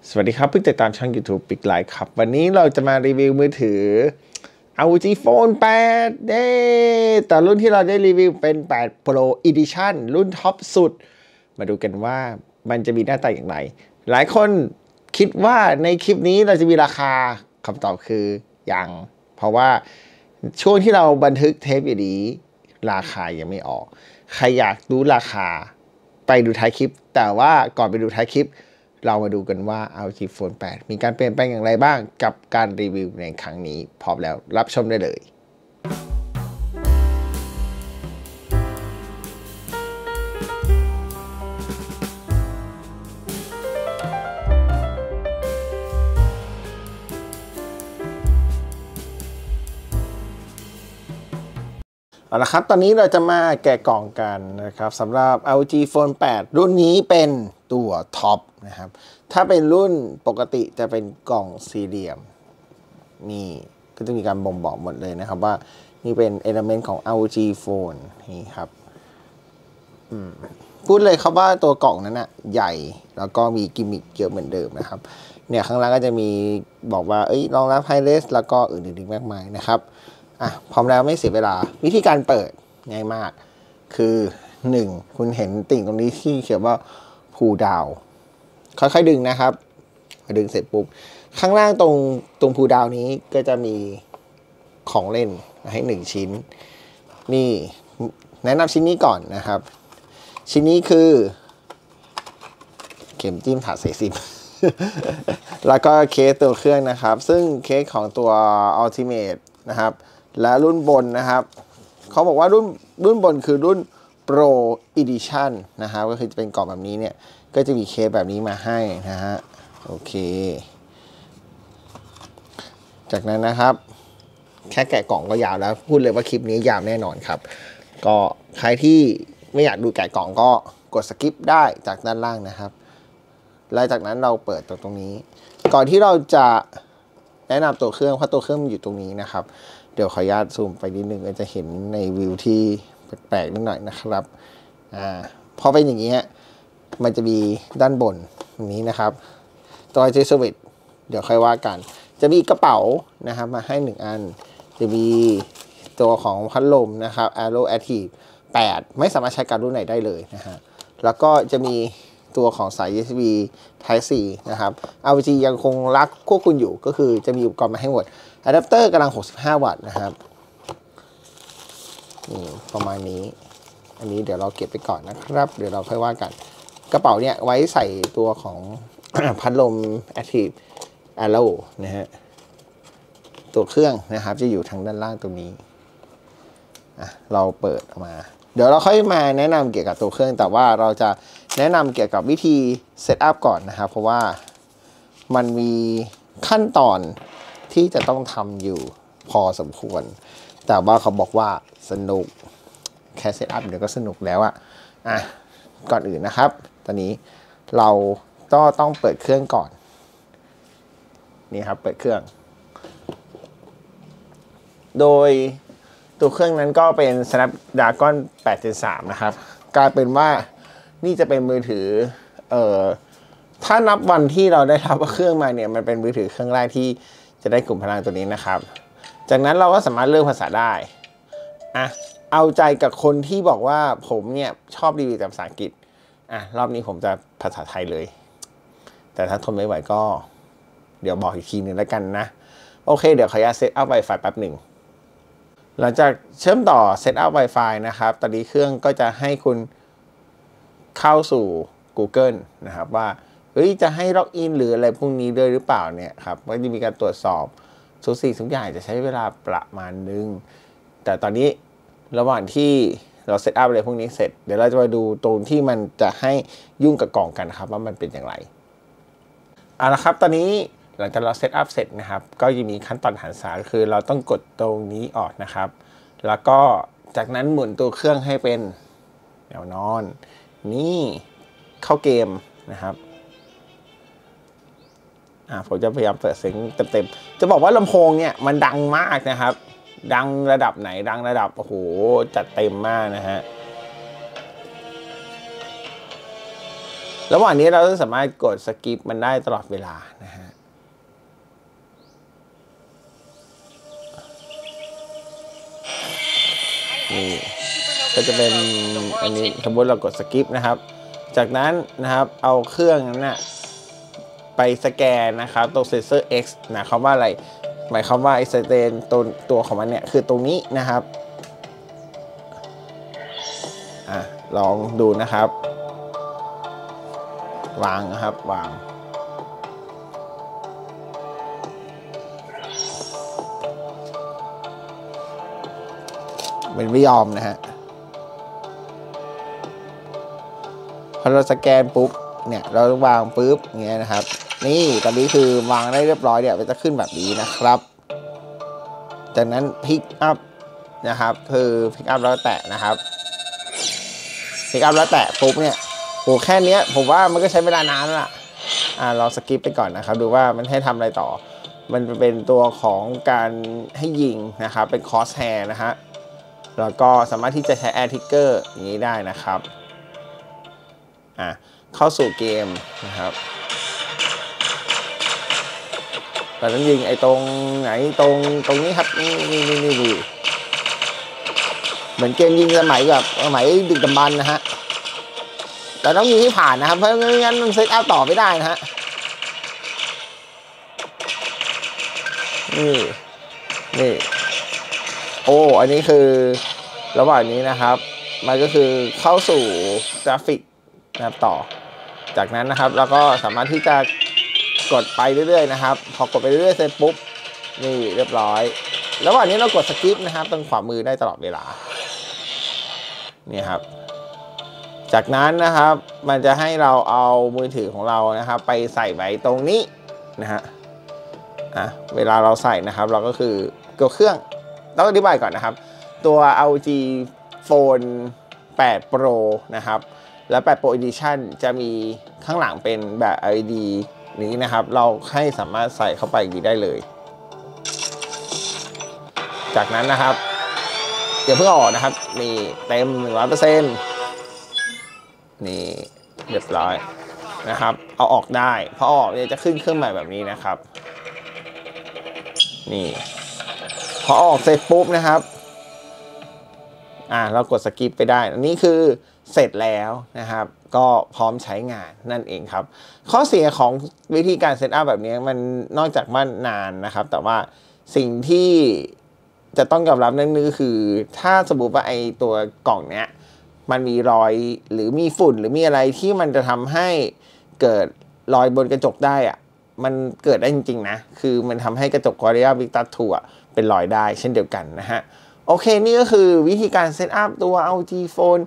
สวัสดีครับเพิ่งติดตามช่อง YouTube ปิกไลท์ครับวันนี้เราจะมารีวิวมือถือ LG Phone 8แต่รุ่นที่เราได้รีวิวเป็น8 Pro Edition รุ่นท็อปสุดมาดูกันว่ามันจะมีหน้าตาอย่างไรหลายคนคิดว่าในคลิปนี้เราจะมีราคาคำตอบคือยังเพราะว่าช่วงที่เราบันทึกเทปอยู่นี้ราคายังไม่ออกใครอยากรู้ราคาไปดูท้ายคลิปแต่ว่าก่อนไปดูท้ายคลิปเรามาดูกันว่า LG Phone 8 มีการเปลี่ยนแปลงอย่างไรบ้างกับการรีวิวในครั้งนี้พร้อมแล้วรับชมได้เลยเอาละครับตอนนี้เราจะมาแกะกล่องกันนะครับสำหรับ LG Phone 8 รุ่นนี้เป็นตัวท็อปนะครับถ้าเป็นรุ่นปกติจะเป็นกล่องสี่เหลี่ยมนี่ก็จะมีการบ่งบอกหมดเลยนะครับว่านี่เป็นเอลิเมนต์ของ LG Phone นี่ครับพูดเลยครับว่าตัวกล่องนั้นนะใหญ่แล้วก็มีกิมมิคเยอะเหมือนเดิมนะครับเนี่ยข้างล่างก็จะมีบอกว่ารองรับไฮเรสแล้วก็อื่นๆมากมายนะครับพร้อมแล้วไม่เสียเวลาวิธีการเปิดง่ายมากคือ1คุณเห็นติ่งตรงนี้ที่เขียนว่าพูดาวค่อยๆดึงนะครับดึงเสร็จปุ๊บข้างล่างตรงพูดาวนี้ก็จะมีของเล่นให้1ชิ้นนี่แนะนำชิ้นนี้ก่อนนะครับชิ้นนี้คือเข็มจิ้มถาดใส่ซิม แล้วก็เคสตัวเครื่องนะครับซึ่งเคสของตัว Ultimate นะครับและรุ่นบนนะครับเขาบอกว่ารุ่นบนคือรุ่น Pro Edition นะครับก็คือจะเป็นกล่องแบบนี้เนี่ยก็จะมีเคสแบบนี้มาให้นะฮะโอเคจากนั้นนะครับแค่แกะกล่องก็ยาวแล้วพูดเลยว่าคลิปนี้ยาวแน่นอนครับก็ใครที่ไม่อยากดูแกะกล่องก็กดสกิปได้จากด้านล่างนะครับแล้วจากนั้นเราเปิดตรงนี้ก่อนที่เราจะแนะนำตัวเครื่องเพราะตัวเครื่องมันอยู่ตรงนี้นะครับเดี๋ยวขออนุญาตซูมไปนิดนึงจะเห็นในวิวที่แปลกๆนิดหน่อยนะครับพอเป็นอย่างนี้มันจะมีด้านบนอย่างนี้นะครับตัวเจสวิตเดี๋ยวค่อยว่ากันจะมีกระเป๋านะครับมาให้1อันจะมีตัวของพัดลมนะครับ Aero Active 8ไม่สามารถใช้การรุ่นไหนได้เลยนะฮะแล้วก็จะมีตัวของสาย USB Type C นะครับ LG ยังคงรักควบคุมอยู่ก็คือจะมีอุปกรณ์มาให้หมดอะแดปเตอร์กำลัง65 วัตต์นะครับนี่ประมาณนี้อันนี้เดี๋ยวเราเก็บไปก่อนนะครับเดี๋ยวเราค่อยว่ากันกระเป๋าเนี่ยไว้ใส่ตัวของ พัดลม Active Aero นะฮะตัวเครื่องนะครับจะอยู่ทางด้านล่างตรงนี้เราเปิดออกมาเดี๋ยวเราค่อยมาแนะนำเกี่ยวกับตัวเครื่องแต่ว่าเราจะแนะนำเกี่ยวกับวิธีเซตอัพก่อนนะครับเพราะว่ามันมีขั้นตอนที่จะต้องทำอยู่พอสมควรแต่ว่าเขาบอกว่าสนุกแค่เซตอัพเดี๋ยวก็สนุกแล้วก่อนอื่นนะครับตอนนี้เราต้องเปิดเครื่องก่อนนี่ครับเปิดเครื่องโดยตัวเครื่องนั้นก็เป็น Snapdragon 8 Gen 3นะครับกลายเป็นว่านี่จะเป็นมือถือถ้านับวันที่เราได้รับเครื่องมาเนี่ยมันเป็นมือถือเครื่องแรกที่จะได้กลุ่มพลังตัวนี้นะครับจากนั้นเราก็สามารถเลือกภาษาได้เอาใจกับคนที่บอกว่าผมเนี่ยชอบรีวิวแต่ภาษาอังกฤษรอบนี้ผมจะภาษาไทยเลยแต่ถ้าทนไม่ไหวก็เดี๋ยวบอกอีกทีนึงแล้วกันนะโอเคเดี๋ยวขออนุญาตเซตอัพ Wi-Fi แป๊บหนึ่งหลังจากเชื่อมต่อเซตอัพ Wi-Fi นะครับตอนนี้เครื่องก็จะให้คุณเข้าสู่ Google นะครับว่าจะให้ล็อกอินหรืออะไรพวกนี้ด้วยหรือเปล่าเนี่ยครับก็จะมีการตรวจสอบทุกอย่างจะใช้เวลาประมาณนึงแต่ตอนนี้ระหว่างที่เราเซตอัพอะไรพวกนี้เสร็จเดี๋ยวเราจะมาดูตรงที่มันจะให้ยุ่งกับกล่องกันครับว่ามันเป็นอย่างไรเอาละครับตอนนี้หลังจากเราเซตอัพเสร็จนะครับก็จะมีขั้นตอนหันษาคือเราต้องกดตรงนี้ออกนะครับแล้วก็จากนั้นหมุนตัวเครื่องให้เป็นแนวนอนนี่เข้าเกมนะครับผมจะพยายามเปิดเสียงเต็มๆจะบอกว่าลำโพงเนี่ยมันดังมากนะครับดังระดับไหนดังระดับโอ้โหจัดเต็มมากนะฮะระหว่างนี้เราสามารถกดสกิปมันได้ตลอดเวลานะฮะนี่ก็จะเป็นอันนี้สมมติเรากดสกิปนะครับจากนั้นนะครับเอาเครื่องนั้นนะไปสแกนนะครับตรงเซนเซอร์ X นะคำว่าอะไรหมายความว่าไอสเตนตัวของมันเนี่ยคือตรงนี้นะครับลองดูนะครับวางนะครับวางมันไม่ยอมนะฮะพอเราสแกนปุ๊บเนี่ยเราวางปุ๊บอย่างเงี้ยนะครับนี่ตอนนี้คือวางได้เรียบร้อยเนี่ยมันจะขึ้นแบบนี้นะครับจากนั้นพิกอัพนะครับคือพิกอัพแล้วแตะนะครับพิกอัพแล้วแตะปุ๊บเนี่ยโอ้แค่นี้ผมว่ามันก็ใช้เวลานานแล้วล่ะเราสกิปไปก่อนนะครับดูว่ามันให้ทำอะไรต่อมันเป็นตัวของการให้ยิงนะครับเป็นคอสแฮร์นะฮะแล้วก็สามารถที่จะใช้แอร์ทิกเกอร์อย่างนี้ได้นะครับเข้าสู่เกมนะครับเราต้องยิงไอ้ตรงไหนตรงนี้ครับนี่เหมือนเกมยิงสมัยแบบสมัยดึกดำบรรพ์นะฮะแต่ต้องยิงให้ผ่านนะครับเพราะไม่งั้นมันเซตอัพต่อไม่ได้นะฮะนี่โอ้อันนี้คือระหว่างนี้นะครับมันก็คือเข้าสู่กราฟิกนะครับต่อจากนั้นนะครับเราก็สามารถที่จะกดไปเรื่อยๆนะครับพอกดไปเรื่อยๆเสร็จปุ๊บนี่เรียบร้อยระหว่างนี้เรากดสกิปนะครับตรงขวามือได้ตลอดเวลานี่ครับจากนั้นนะครับมันจะให้เราเอามือถือของเรานะครับไปใส่ไว้ตรงนี้นะฮะเวลาเราใส่นะครับเราก็คือตัวเครื่องต้องอธิบายก่อนนะครับตัว LG Phone 8 Pro นะครับและ8 Pro Edition จะมีข้างหลังเป็นแบบ LED นี้นะครับเราให้สามารถใส่เข้าไปอย่างนี้ได้เลยจากนั้นนะครับเดี๋ยวเพิ่งออกนะครับนี่เต็ม 100% นี่เรียบร้อยนะครับเอาออกได้พอออกเนี่ยจะขึ้นเครื่องใหม่แบบนี้นะครับนี่พอออกเสร็จปุ๊บนะครับเรากดสกิปไปได้อันนี้คือเสร็จแล้วนะครับก็พร้อมใช้งานนั่นเองครับข้อเสียของวิธีการเซตอัพแบบนี้มันนอกจากว่านานนะครับแต่ว่าสิ่งที่จะต้องยอมรับนั่นก็คือถ้าสมมติว่าไอตัวกล่องเนี้ยมันมีรอยหรือมีฝุ่นหรือมีอะไรที่มันจะทำให้เกิดรอยบนกระจกได้มันเกิดได้จริงๆนะคือมันทำให้กระจก Gorilla Victus 2เป็นรอยได้เช่นเดียวกันนะฮะโอเคนี่ก็คือวิธีการเซตอัพตัว LG Phone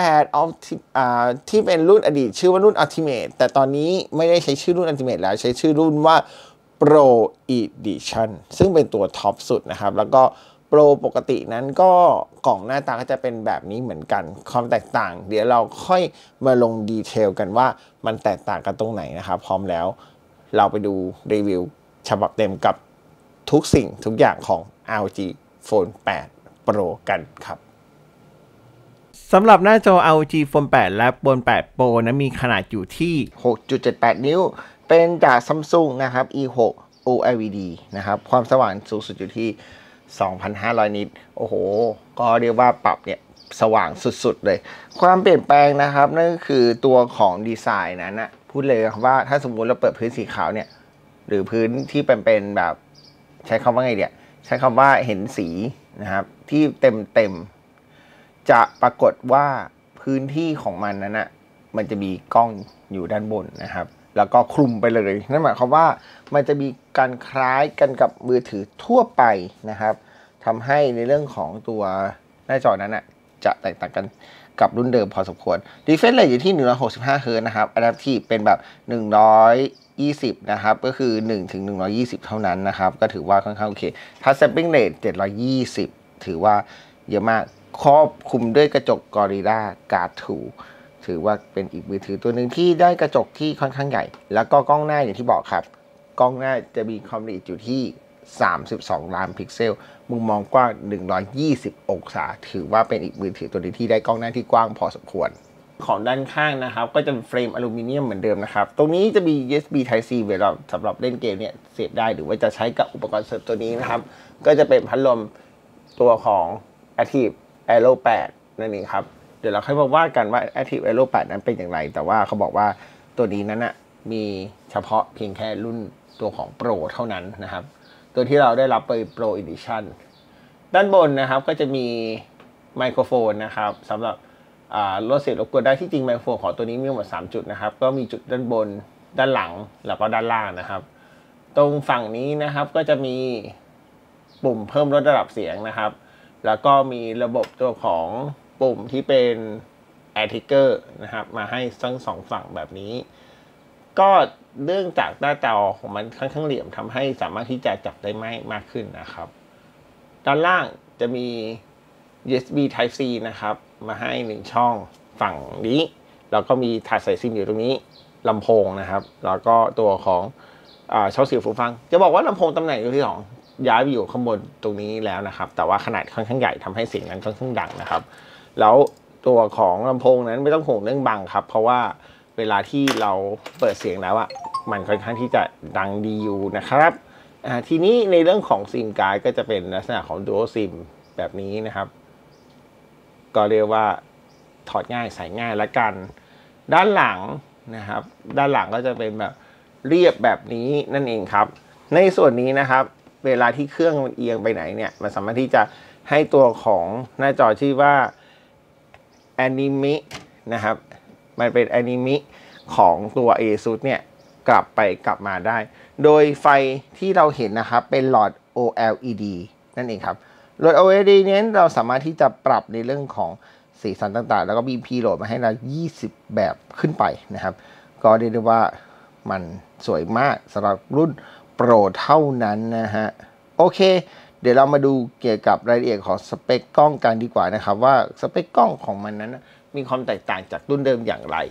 8ที่เป็นรุ่นอดีตชื่อว่ารุ่น Ultimate แต่ตอนนี้ไม่ได้ใช้ชื่อรุ่น Ultimate แล้วใช้ชื่อรุ่นว่า Pro Edition ซึ่งเป็นตัวท็อปสุดนะครับแล้วก็โปรปกตินั้นก็กล่องหน้าตาก็จะเป็นแบบนี้เหมือนกันความแตกต่างเดี๋ยวเราค่อยมาลงดีเทลกันว่ามันแตกต่างกันตรงไหนนะครับพร้อมแล้วเราไปดูรีวิวฉบับเต็มกับทุกสิ่งทุกอย่างของ LG Phone 8 Pro กันครับสำหรับหน้าจอ LG Phone 8 และ Phone 8 Pro นั้นมีขนาดอยู่ที่ 6.78 นิ้วเป็นจาก Samsung นะครับ E6 OLED นะครับความสว่างสูงสุดอยู่ที่ 2,500 นิตโอ้โหก็เรียกว่าปรับเนี่ยสว่างสุดๆเลยความเปลี่ยนแปลงนะครับนั่นก็คือตัวของดีไซน์นั้นนะพูดเลยว่าถ้าสมมุติเราเปิดพื้นสีขาวเนี่ยหรือพื้นที่เป็นแบบใช้คำว่าไงเนี่ยใช้คำว่าเห็นสีนะครับที่เต็มจะปรากฏว่าพื้นที่ของมันนั้นนะมันจะมีกล้องอยู่ด้านบนนะครับแล้วก็คลุมไปเลยนั่นหมายความว่ามันจะมีการคล้ายกันกับมือถือทั่วไปนะครับทำให้ในเรื่องของตัวหน้าจอนั้นจะแตกต่างกันกับรุ่นเดิมพอสมควร Refresh Rate อยู่ที่165 Hz นะครับ Adaptive เป็นแบบ120นะครับก็คือ1 ถึง 120เท่านั้นนะครับก็ถือว่าค่อนข้างโอเค Touch Sampling Rate 720ถือว่าเยอะมากครอบคลุมด้วยกระจก Gorilla Glass 2ถือว่าเป็นอีกมือถือตัวหนึ่งที่ได้กระจกที่ค่อนข้างใหญ่แล้วก็กล้องหน้าอย่างที่บอกครับกล้องหน้าจะมีความละเอียดอยู่ที่32 ล้านพิกเซลมุมมองกว้าง120 องศาถือว่าเป็นอีกมือถือตัวนึงที่ได้กล้องหน้าที่กว้างพอสมควรของด้านข้างนะครับก็จะเป็นเฟรมอลูมิเนียมเหมือนเดิมนะครับตรงนี้จะมี USB Type C ไว้สำหรับเล่นเกมเนี่ยเสียบได้หรือว่าจะใช้กับอุปกรณ์เสริมตัวนี้นะครับก็จะเป็นพัดลมตัวของ Active Aero 8นั่นเองครับเดี๋ยวเราค่อยมาว่ากันว่า Active Aero 8นั้นเป็นอย่างไรแต่ว่าเขาบอกว่าตัวนี้นั้นนะมีเฉพาะเพียงแค่รุ่นตัวของ Pro เท่านั้นนะครับตัวที่เราได้รับไป Pro Edition ด้านบนนะครับก็จะมีไมโครโฟนนะครับสำหรับลดเสียงรบกวนได้ที่จริงไมโครโฟนของตัวนี้มีทั้งหมด3จุดนะครับก็มีจุดด้านบนด้านหลังแล้วก็ด้านล่างนะครับตรงฝั่งนี้นะครับก็จะมีปุ่มเพิ่มลดระดับเสียงนะครับแล้วก็มีระบบตัวของปุ่มที่เป็น Air Trigger นะครับมาให้ทั้งสองฝั่งแบบนี้ก็เนื่องจากหน้าจอของมันค่อนข้างเหลี่ยมทำให้สามารถที่จะจับได้ไม่มากขึ้นนะครับด้านล่างจะมี USB Type C นะครับมาให้1ช่องฝั่งนี้แล้วก็มีถาดใส่ซิมอยู่ตรงนี้ลำโพงนะครับแล้วก็ตัวของช่องเสียงหูฟังจะบอกว่าลำโพงตำแหน่งที่2ย้ายไปอยู่ข้างบนตรงนี้แล้วนะครับแต่ว่าขนาดค่อนข้างใหญ่ทำให้เสียงนั้นค่อนข้างดังนะครับแล้วตัวของลำโพงนั้นไม่ต้องห่วงเรื่องบังครับเพราะว่าเวลาที่เราเปิดเสียงแล้วมันค่อนข้างที่จะดังดีอยู่นะครับทีนี้ในเรื่องของซิมการ์ดก็จะเป็นลักษณะของ Dual SIM แบบนี้นะครับก็เรียกว่าถอดง่ายใส่ง่ายละกันด้านหลังนะครับด้านหลังก็จะเป็นแบบเรียบแบบนี้นั่นเองครับในส่วนนี้นะครับเวลาที่เครื่องมันเอียงไปไหนเนี่ยมันสามารถที่จะให้ตัวของหน้าจอที่ว่า Anime นะครับมันเป็น Anime ของตัว ASUS เนี่ยกลับไปกลับมาได้โดยไฟที่เราเห็นนะครับเป็นหลอด OLED นั่นเองครับหลอด OLED นี้เราสามารถที่จะปรับในเรื่องของสีสันต่างๆแล้วก็มี preload มาให้เรา20แบบขึ้นไปนะครับก็เรียกได้ว่ามันสวยมากสำหรับรุ่น Pro เท่านั้นนะฮะโอเคเดี๋ยวเรามาดูเกี่ยวกับรายละเอียดของสเปคกล้องกันดีกว่านะครับว่าสเปคกล้องของมันนั้นมีความแตกต่างจากรุ่นเดิมอย่างไร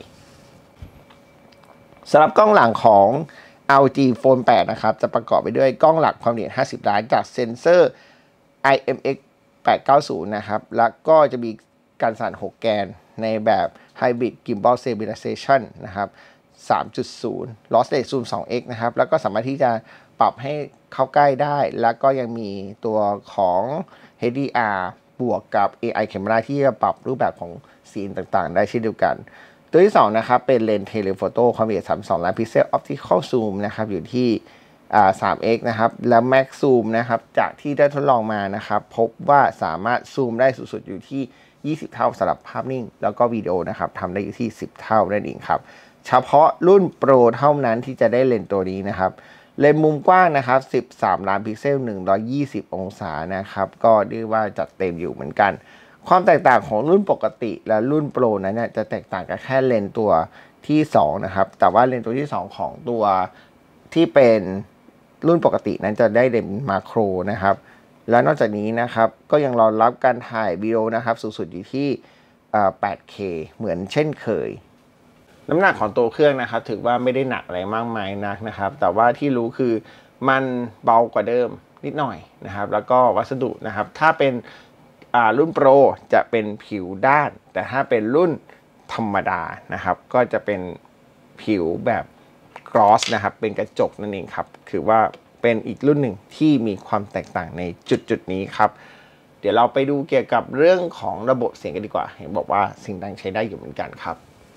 สำหรับกล้องหลังของ LG Phone 8นะครับจะประกอบไปด้วยกล้องหลักความละเอียด50ล้านกับเซ็นเซอร์ IMX 890นะครับแล้วก็จะมีการสั่น6แกนในแบบ Hybrid Gimbal Stabilization นะครับ 3.0 Lossless Zoom 2x นะครับแล้วก็สามารถที่จะปรับให้เข้าใกล้ได้แล้วก็ยังมีตัวของ HDR บวกกับ AI Camera ที่จะปรับรูปแบบของซีนต่างๆได้เช่นเดียวกันตัวที่2นะครับเป็นเลนส์เทเลโฟโต้ความละเอียด32ล้านพิกเซล Optical Zoom นะครับอยู่ที่3x นะครับแล้ว Max Zoom นะครับจากที่ได้ทดลองมานะครับพบว่าสามารถซูมได้สูงสุดอยู่ที่20เท่าสำหรับภาพนิ่งแล้วก็วิดีโอนะครับทำได้อยู่ที่10เท่านั่นเองครับเฉพาะรุ่น Pro เท่านั้นที่จะได้เลนส์ตัวนี้นะครับเลนส์มุมกว้างนะครับ13ล้านพิกเซล120องศานะครับก็เรียกว่าจัดเต็มอยู่เหมือนกันความแตกต่างของรุ่นปกติและรุ่นโปรนั้นเนี่ยจะแตกต่างกันแค่เลนส์ตัวที่2นะครับแต่ว่าเลนส์ตัวที่2ของตัวที่เป็นรุ่นปกตินั้นจะได้เลนส์มาโครนะครับและนอกจากนี้นะครับก็ยังรองรับการถ่ายวิดีโอนะครับสูงสุดอยู่ที่8K เหมือนเช่นเคยน้ำหนักของตัวเครื่องนะครับถือว่าไม่ได้หนักอะไรมากมายนักนะครับแต่ว่าที่รู้คือมันเบากว่าเดิมนิดหน่อยนะครับแล้วก็วัสดุนะครับถ้าเป็นรุ่นโปรจะเป็นผิวด้านแต่ถ้าเป็นรุ่นธรรมดานะครับก็จะเป็นผิวแบบกรอสนะครับเป็นกระจกนั่นเองครับคือว่าเป็นอีกรุ่นหนึ่งที่มีความแตกต่างในจุดนี้ครับเดี๋ยวเราไปดูเกี่ยวกับเรื่องของระบบเสียงกันดีกว่าเห็นบอกว่าเสียงดังใช้ได้อยู่เหมือนกันครับ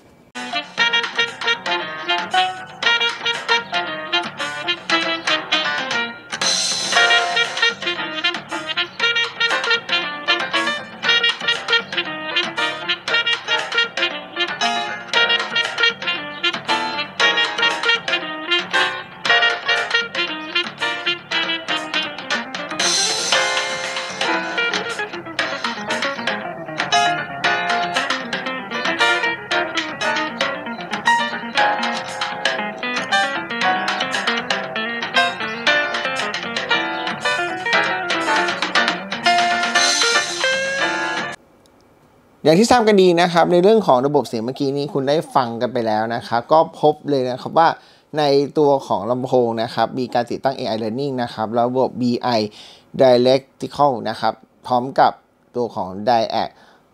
อย่างที่ทราบกันดีนะครับในเรื่องของระบบเสียงเมื่อกี้นี้คุณได้ฟังกันไปแล้วนะครับก็พบเลยนะครับว่าในตัวของลำโพงนะครับมีการติดตั้ง AI Learning นะครับระบบ BI Dialectical นะครับพร้อมกับตัวของ Diac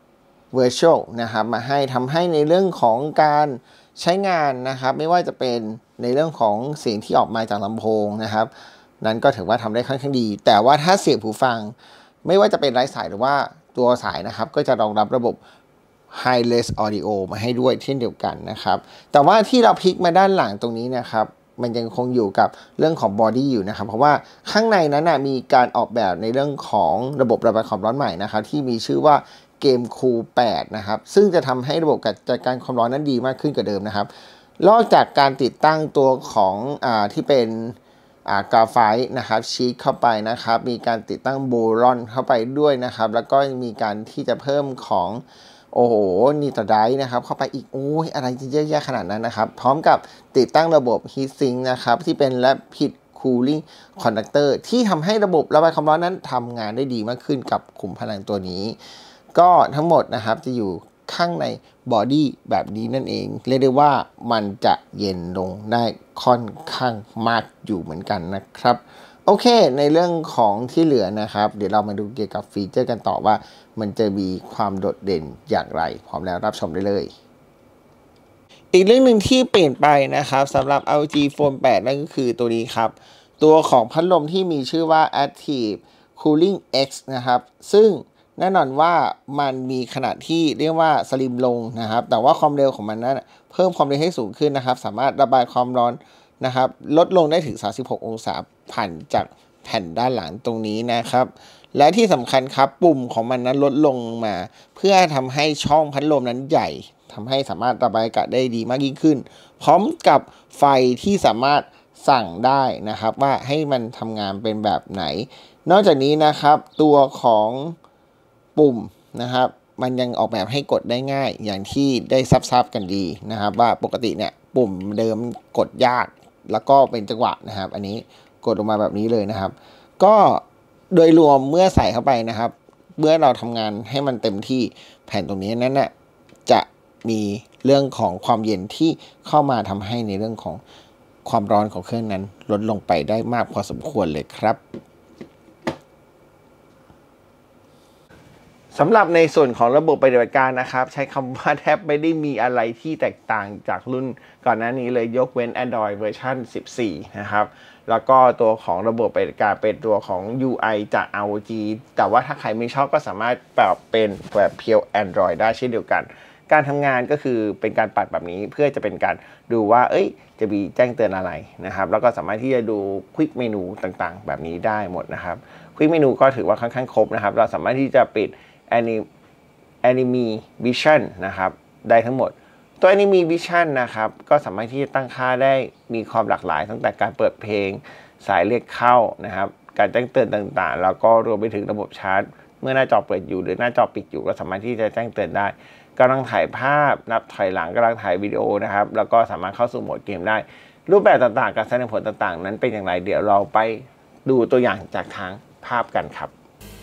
virtual นะครับมาให้ทำให้ในเรื่องของการใช้งานนะครับไม่ว่าจะเป็นในเรื่องของเสียงที่ออกมาจากลำโพงนะครับนั้นก็ถือว่าทำได้ค่อนข้างดีแต่ว่าถ้าเสียบหูฟังไม่ว่าจะเป็นไร้สายหรือว่าตัวสายนะครับก็จะรองรับระบบ Wireless Audio มาให้ด้วยเช่นเดียวกันนะครับแต่ว่าที่เราพลิกมาด้านหลังตรงนี้นะครับมันยังคงอยู่กับเรื่องของบอดี้อยู่นะครับเพราะว่าข้างในนั้นมีการออกแบบในเรื่องของระบบระบายความร้อนใหม่นะครับที่มีชื่อว่าเกมคูล8นะครับซึ่งจะทำให้ระบบการจัดการความร้อนนั้นดีมากขึ้นกว่าเดิมนะครับนอกจากการติดตั้งตัวของที่เป็นกราไฟต์นะครับชีทเข้าไปนะครับมีการติดตั้งโบรอนเข้าไปด้วยนะครับแล้วก็มีการที่จะเพิ่มของโอ้โหนิโตรไดร์นะครับเข้าไปอีกโอ้ยอะไรจะเยอะแยะขนาดนั้นนะครับพร้อมกับติดตั้งระบบ Heat Sink นะครับที่เป็น Rapid Cooling Conductor ที่ทำให้ระบบระบายความร้อนนั้นทำงานได้ดีมากขึ้นกับขุมพลังตัวนี้ก็ทั้งหมดนะครับจะอยู่ข้างในบอดี้แบบนี้นั่นเองเรียกได้ว่ามันจะเย็นลงได้ค่อนข้างมากอยู่เหมือนกันนะครับโอเคในเรื่องของที่เหลือนะครับเดี๋ยวเรามาดูเกี่ยวกับฟีเจอร์กันต่อว่ามันจะมีความโดดเด่นอย่างไรพร้อมแล้วรับชมได้เลยอีกเรื่องหนึ่งที่เปลี่ยนไปนะครับสำหรับ LG Phone 8 นั่นก็คือตัวนี้ครับตัวของพัดลมที่มีชื่อว่า Active Cooling X นะครับซึ่งแน่นอนว่ามันมีขนาดที่เรียกว่าสลิมลงนะครับแต่ว่าความเร็วของมันนั้นเพิ่มความเร็วให้สูงขึ้นนะครับสามารถระบายความร้อนนะครับลดลงได้ถึง36องศาผ่านจากแผ่นด้านหลังตรงนี้นะครับและที่สำคัญครับปุ่มของมันนั้นลดลงมาเพื่อทำให้ช่องพัดลมนั้นใหญ่ทำให้สามารถระบายอากาศได้ดีมากยิ่งขึ้นพร้อมกับไฟที่สามารถสั่งได้นะครับว่าให้มันทำงานเป็นแบบไหนนอกจากนี้นะครับตัวของปุ่มนะครับมันยังออกแบบให้กดได้ง่ายอย่างที่ได้ซับกันดีนะครับว่าปกติเนี่ยปุ่มเดิมกดยากแล้วก็เป็นจังหวะนะครับอันนี้กดออกมาแบบนี้เลยนะครับก็โดยรวมเมื่อใส่เข้าไปนะครับเมื่อเราทำงานให้มันเต็มที่แผ่นตรงนี้นั้นน่ะจะมีเรื่องของความเย็นที่เข้ามาทำให้ในเรื่องของความร้อนของเครื่องนั้นลดลงไปได้มากพอสมควรเลยครับสำหรับในส่วนของระบบปฏิบัติการนะครับใช้คำว่าแทบไม่ได้มีอะไรที่แตกต่างจากรุ่นก่อนหน้านี้เลยยกเว้น Android เวอร์ชัน14นะครับแล้วก็ตัวของระบบปฏิบัติการเป็นตัวของ UI จาก ROG แต่ว่าถ้าใครไม่ชอบก็สามารถปรับเป็นแบบเพียว Android ได้เช่นเดียวกันการทำงานก็คือเป็นการปัดแบบนี้เพื่อจะเป็นการดูว่าจะมีแจ้งเตือนอะไรนะครับแล้วก็สามารถที่จะดูควิกเมนูต่างๆแบบนี้ได้หมดนะครับควิกเมนูก็ถือว่าค่อนข้างครบนะครับเราสามารถที่จะปิดAnime Vision นะครับได้ทั้งหมดตัว Anime Vision นะครับก็สามารถที่จะตั้งค่าได้มีความหลากหลายตั้งแต่การเปิดเพลงสายเรียกเข้านะครับการแจ้งเตือนต่างๆแล้วก็รวมไปถึงระบบชาร์จเมื่อหน้าจอเปิดอยู่หรือหน้าจอปิดอยู่ก็สามารถที่จะแจ้งเตือนได้กำลังถ่ายภาพนับถอยหลังกำลังถ่ายวิดีโอนะครับแล้วก็สามารถเข้าสู่โหมดเกมได้รูปแบบต่างๆการแสดงผลต่างๆนั้นเป็นอย่างไรเดี๋ยวเราไปดูตัวอย่างจากทางภาพกันครับ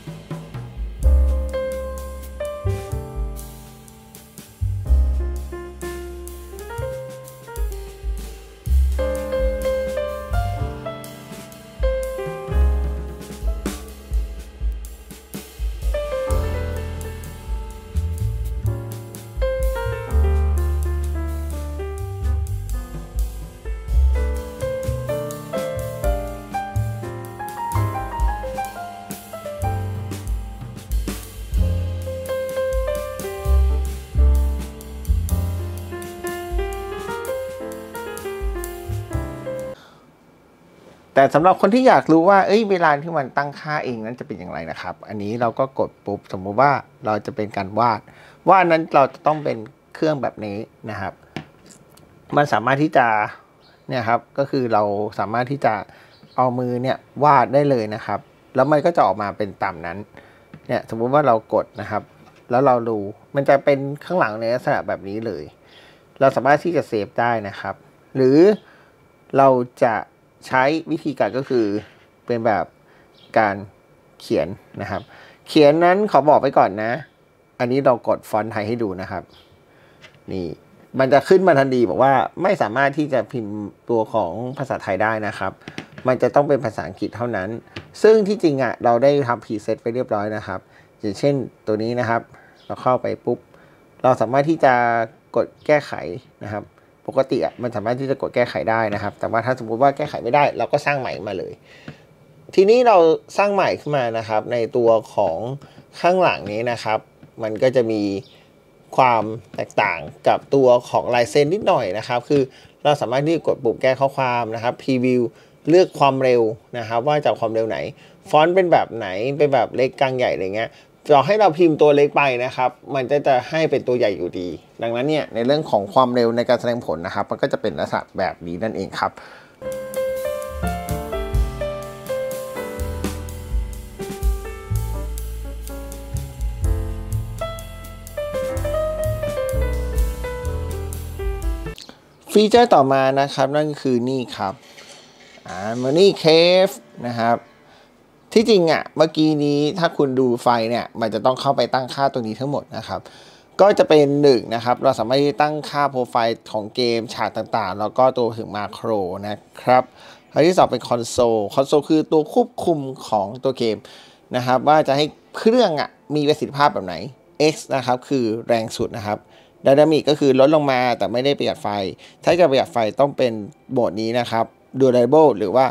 แต่สำหรับคนที่อยากรู้ว่าเวลาที่มันตั้งค่าเองนั้นจะเป็นอย่างไรนะครับอันนี้เราก็กดปุ๊บสมมุติว่าเราจะเป็นการวาดนั้นเราจะต้องเป็นเครื่องแบบนี้นะครับมันสามารถที่จะเนี่ยครับก็คือเราสามารถที่จะเอามือเนี่ยวาดได้เลยนะครับแล้วมันก็จะออกมาเป็นตามนั้นเนี่ยสมมุติว่าเรากดนะครับแล้วเราดูมันจะเป็นข้างหลังในลักษณะแบบนี้เลยเราสามารถที่จะเซฟได้นะครับหรือเราจะใช้วิธีการก็คือเป็นแบบการเขียนนะครับเขียนนั้นขอบอกไปก่อนนะอันนี้เรากดฟอนต์ไทยให้ดูนะครับนี่มันจะขึ้นมาทันทีบอกว่าไม่สามารถที่จะพิมพ์ตัวของภาษาไทยได้นะครับมันจะต้องเป็นภาษาอังกฤษเท่านั้นซึ่งที่จริงเราได้ทำพรีเซตไปเรียบร้อยนะครับอย่างเช่นตัวนี้นะครับเราเข้าไปปุ๊บเราสามารถที่จะกดแก้ไขนะครับปกติมันสามารถที่จะกดแก้ไขได้นะครับแต่ว่าถ้าสมมติว่าแก้ไขไม่ได้เราก็สร้างใหม่มาเลยทีนี้เราสร้างใหม่ขึ้นมานะครับในตัวของข้างหลังนี้นะครับมันก็จะมีความแตกต่างกับตัวของลายเซ็นนิดหน่อยนะครับคือเราสามารถที่จะกดปุ่มแก้ข้อความนะครับพรีวิวเลือกความเร็วนะครับว่าจะความเร็วไหนฟอนต์เป็นแบบไหนเป็นแบบเล็กกลางใหญ่อะไรเงี้ยต่อให้เราพิมพ์ตัวเล็กไปนะครับมันจะให้เป็นตัวใหญ่อยู่ดีดังนั้นเนี่ยในเรื่องของความเร็วในการแสดงผลนะครับมันก็จะเป็นลักษณะแบบนี้นั่นเองครับฟีเจอร์ต่อมานะครับนั่นคือนี่ครับMoney Cave นะครับที่จริงเมื่อกี้นี้ถ้าคุณดูไฟเนี่ยมันจะต้องเข้าไปตั้งค่าตัวนี้ทั้งหมดนะครับก็จะเป็น1นะครับเราสามารถที่ตั้งค่าโปรไฟล์ของเกมฉากต่างๆแล้วก็ตัวถึงมาโครนะครับอันที่2เป็นคอนโซลคือตัวควบคุมของตัวเกมนะครับว่าจะให้เครื่องมีประสิทธิภาพแบบไหน X นะครับคือแรงสุดนะครับDynamic ก็คือลดลงมาแต่ไม่ได้ประหยัดไฟถ้าจะประหยัดไฟต้องเป็นโหมดนี้นะครับ Durable หรือว่า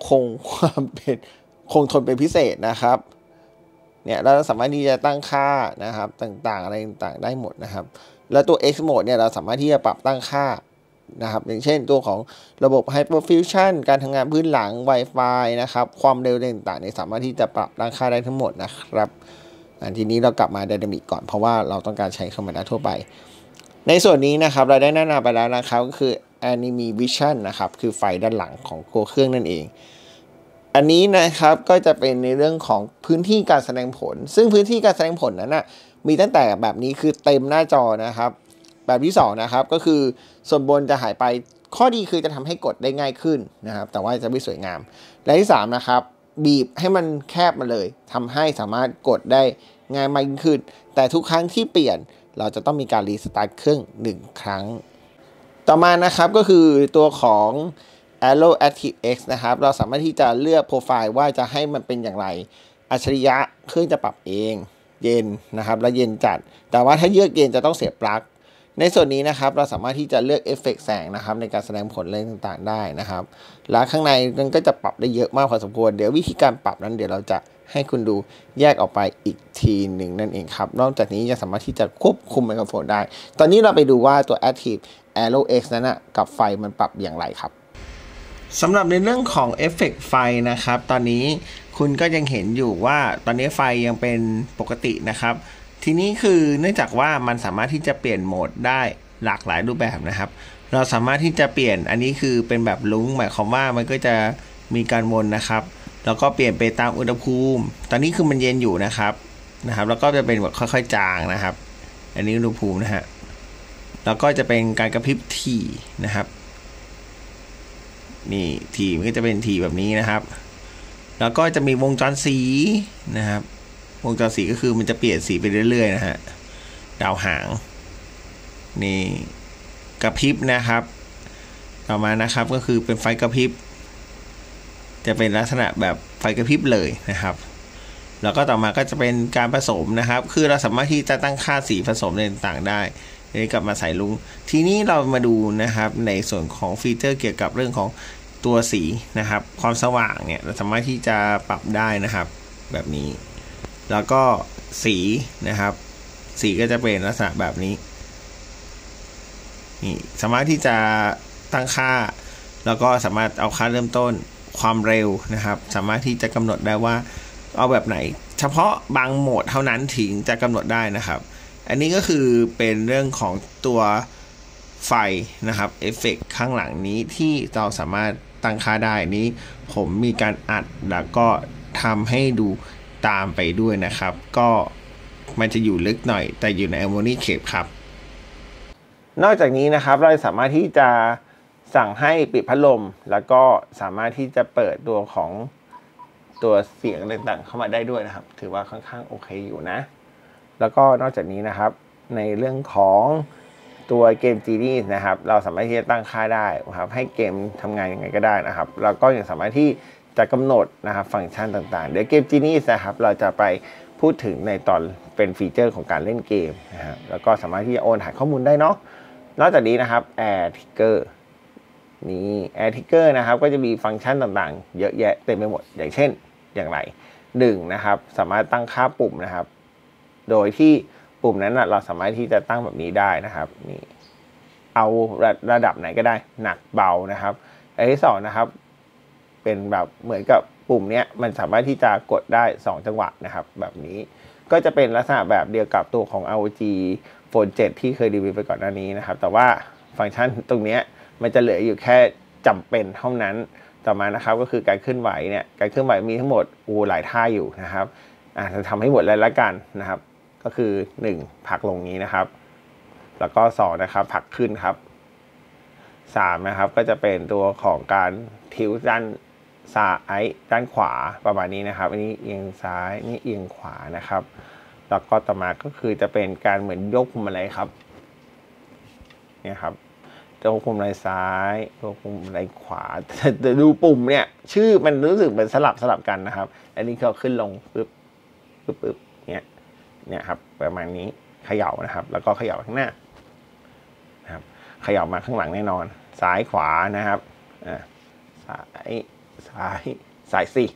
คงทนเป็นพิเศษนะครับเนี่ยเราสามารถที่จะตั้งค่านะครับต่างๆอะไรต่างๆได้หมดนะครับแล้วตัว X Mode เนี่ยเราสามารถที่จะปรับตั้งค่านะครับอย่างเช่นตัวของระบบ Hyperfusion การทำงานพื้นหลัง Wi-Fi นะครับความเร็วต่างๆเนี่ยสามารถที่จะปรับตั้งค่าได้ทั้งหมดนะครับทีนี้เรากลับมา Dynamic ก่อนเพราะว่าเราต้องการใช้ธรรมดาทั่วไปในส่วนนี้นะครับเราได้แนะนำไปแล้วนะครับก็คือ Anime Vision นะครับคือไฟด้านหลังของตัวเครื่องนั่นเองอันนี้นะครับก็จะเป็นในเรื่องของพื้นที่การแสดงผลซึ่งพื้นที่การแสดงผลนั้นมีตั้งแต่แบบนี้คือเต็มหน้าจอนะครับแบบที่2นะครับก็คือส่วนบนจะหายไปข้อดีคือจะทำให้กดได้ง่ายขึ้นนะครับแต่ว่าจะไม่สวยงามและที่3นะครับบีบให้มันแคบมาเลยทำให้สามารถกดได้ง่ายมากยิ่งขึ้นแต่ทุกครั้งที่เปลี่ยนเราจะต้องมีการรีสตาร์ทเครื่อง1ครั้งต่อมานะครับก็คือตัวของ Aero Active X นะครับเราสามารถที่จะเลือกโปรไฟล์ว่าจะให้มันเป็นอย่างไรอัจฉริยะเครื่องจะปรับเองเย็นนะครับและเย็นจัดแต่ว่าถ้าเยือกเย็นจะต้องเสียบปลั๊กในส่วนนี้นะครับเราสามารถที่จะเลือกเอฟเฟกต์แสงนะครับในการแสดงผลอะไรต่างๆได้นะครับและข้างในมันก็จะปรับได้เยอะมากพอสมควรเดี๋ยววิธีการปรับนั้นเดี๋ยวเราจะให้คุณดูแยกออกไปอีกทีหนึ่งนั่นเองครับนอกจากนี้ยังสามารถที่จะควบคุมไมโครโฟนได้ตอนนี้เราไปดูว่าตัว Active Aero X นั้นกับไฟมันปรับอย่างไรครับสำหรับในเรื่องของเอฟเฟกต์ไฟนะครับตอนนี้คุณก็ยังเห็นอยู่ว่าตอนนี้ไฟยังเป็นปกตินะครับทีนี้คือเนื่องจากว่ามันสามารถที่จะเปลี่ยนโหมดได้หลากหลายรูปแบบนะครับเราสามารถที่จะเปลี่ยนอันนี้คือเป็นแบบลุ้งหมายความว่ามันก็จะมีการวนนะครับแล้วก็เปลี่ยนไปตามอุณหภูมิตอนนี้คือมันเย็นอยู่นะครับแล้วก็จะเป็นแบบค่อยๆจางนะครับอันนี้อุณหภูมินะฮะแล้วก็จะเป็นการกระพริบถี่นะครับนี่ถี่มันก็จะเป็นถี่แบบนี้นะครับแล้วก็จะมีวงจรสีนะครับวงจรสีก็คือมันจะเปลี่ยนสีไปเรื่อยๆนะฮะดาวหางนี่กระพริบนะครับต่อมานะครับก็คือเป็นไฟกระพริบจะเป็นลักษณะแบบไฟกระพริบเลยนะครับแล้วก็ต่อมาก็จะเป็นการผสมนะครับคือเราสามารถที่จะตั้งค่าสีผสมต่างๆได้นี่กลับมาใส่ลุงทีนี้เรามาดูนะครับในส่วนของฟีเจอร์เกี่ยวกับเรื่องของตัวสีนะครับความสว่างเนี่ยเราสามารถที่จะปรับได้นะครับแบบนี้แล้วก็สีนะครับสีก็จะเป็นลักษณะแบบนี้นี่สามารถที่จะตั้งค่าแล้วก็สามารถเอาค่าเริ่มต้นความเร็วนะครับสามารถที่จะกำหนดได้ว่าเอาแบบไหนเฉพาะบางโหมดเท่านั้นถึงจะกำหนดได้นะครับอันนี้ก็คือเป็นเรื่องของตัวไฟนะครับเอฟเฟกต์ข้างหลังนี้ที่เราสามารถตั้งค่าได้นี้ผมมีการอัดแล้วก็ทำให้ดูตามไปด้วยนะครับก็มันจะอยู่ลึกหน่อยแต่อยู่ใน Harmony Cave ครับนอกจากนี้นะครับเราสามารถที่จะสั่งให้ปิดพัดลมแล้วก็สามารถที่จะเปิดตัวของตัวเสียงต่างๆเข้ามาได้ด้วยนะครับถือว่าค่อนข้างโอเคอยู่นะแล้วก็นอกจากนี้นะครับในเรื่องของตัวเกม Genie นะครับเราสามารถที่จะตั้งค่าได้นะครับให้เกมทำงานยังไงก็ได้นะครับแล้วก็ยังสามารถที่จะกำหนดนะครับฟังก์ชันต่างๆเดี๋ยวเกม Genie นะครับเราจะไปพูดถึงในตอนเป็นฟีเจอร์ของการเล่นเกมนะฮะแล้วก็สามารถที่จะโอนถ่ายข้อมูลได้เนาะนอกจากนี้นะครับ Air Trigger นี่ Air Trigger นะครับก็จะมีฟังก์ชันต่างๆเยอะแยะเต็มไปหมดอย่างเช่นอย่างไร1นะครับสามารถตั้งค่าปุ่มนะครับโดยที่ปุ่มนั้นเราสามารถที่จะตั้งแบบนี้ได้นะครับนี่เอาระดับไหนก็ได้หนักเบานะครับอันที่2นะครับเป็นแบบเหมือนกับปุ่มนี้มันสามารถที่จะกดได้2จังหวะนะครับแบบนี้ก็จะเป็นลักษณะแบบเดียวกับตัวของ ROG Phone 7 ที่เคยรีวิวไปก่อนหน้านี้นะครับแต่ว่าฟังก์ชันตรงนี้มันจะเหลืออยู่แค่จำเป็นเท่านั้นต่อมานะครับก็คือการเคลื่อนไหวเนี่ยการเคลื่อนไหวมีทั้งหมดหลายท่าอยู่นะครับจะทำให้หมดเลยละกันนะครับก็คือ1ผลักลงนี้นะครับแล้วก็2นะครับผลักขึ้นครับ3นะครับก็จะเป็นตัวของการทิวด้านซ้ายด้านขวาประมาณนี้นะครับอันนี้เอียงซ้ายนี่เอียงขวานะครับแล้วก็ต่อมาก็คือจะเป็นการเหมือนยกพวงมาลัยครับเนี่ยครับยกพวงมาลัยซ้ายยกพวงมาลัยขวาแต่ดูปุ่มเนี่ยชื่อมันรู้สึกเป็นสลับกันนะครับอันนี้เขาขึ้นลงปึ๊บเนี่ยครับประมาณนี้เขย่านะครับแล้วก็เขย่าข้างหน้านะครับเขย่ามาข้างหลังแน่นอนซ้ายขวานะครับซ้ายสิ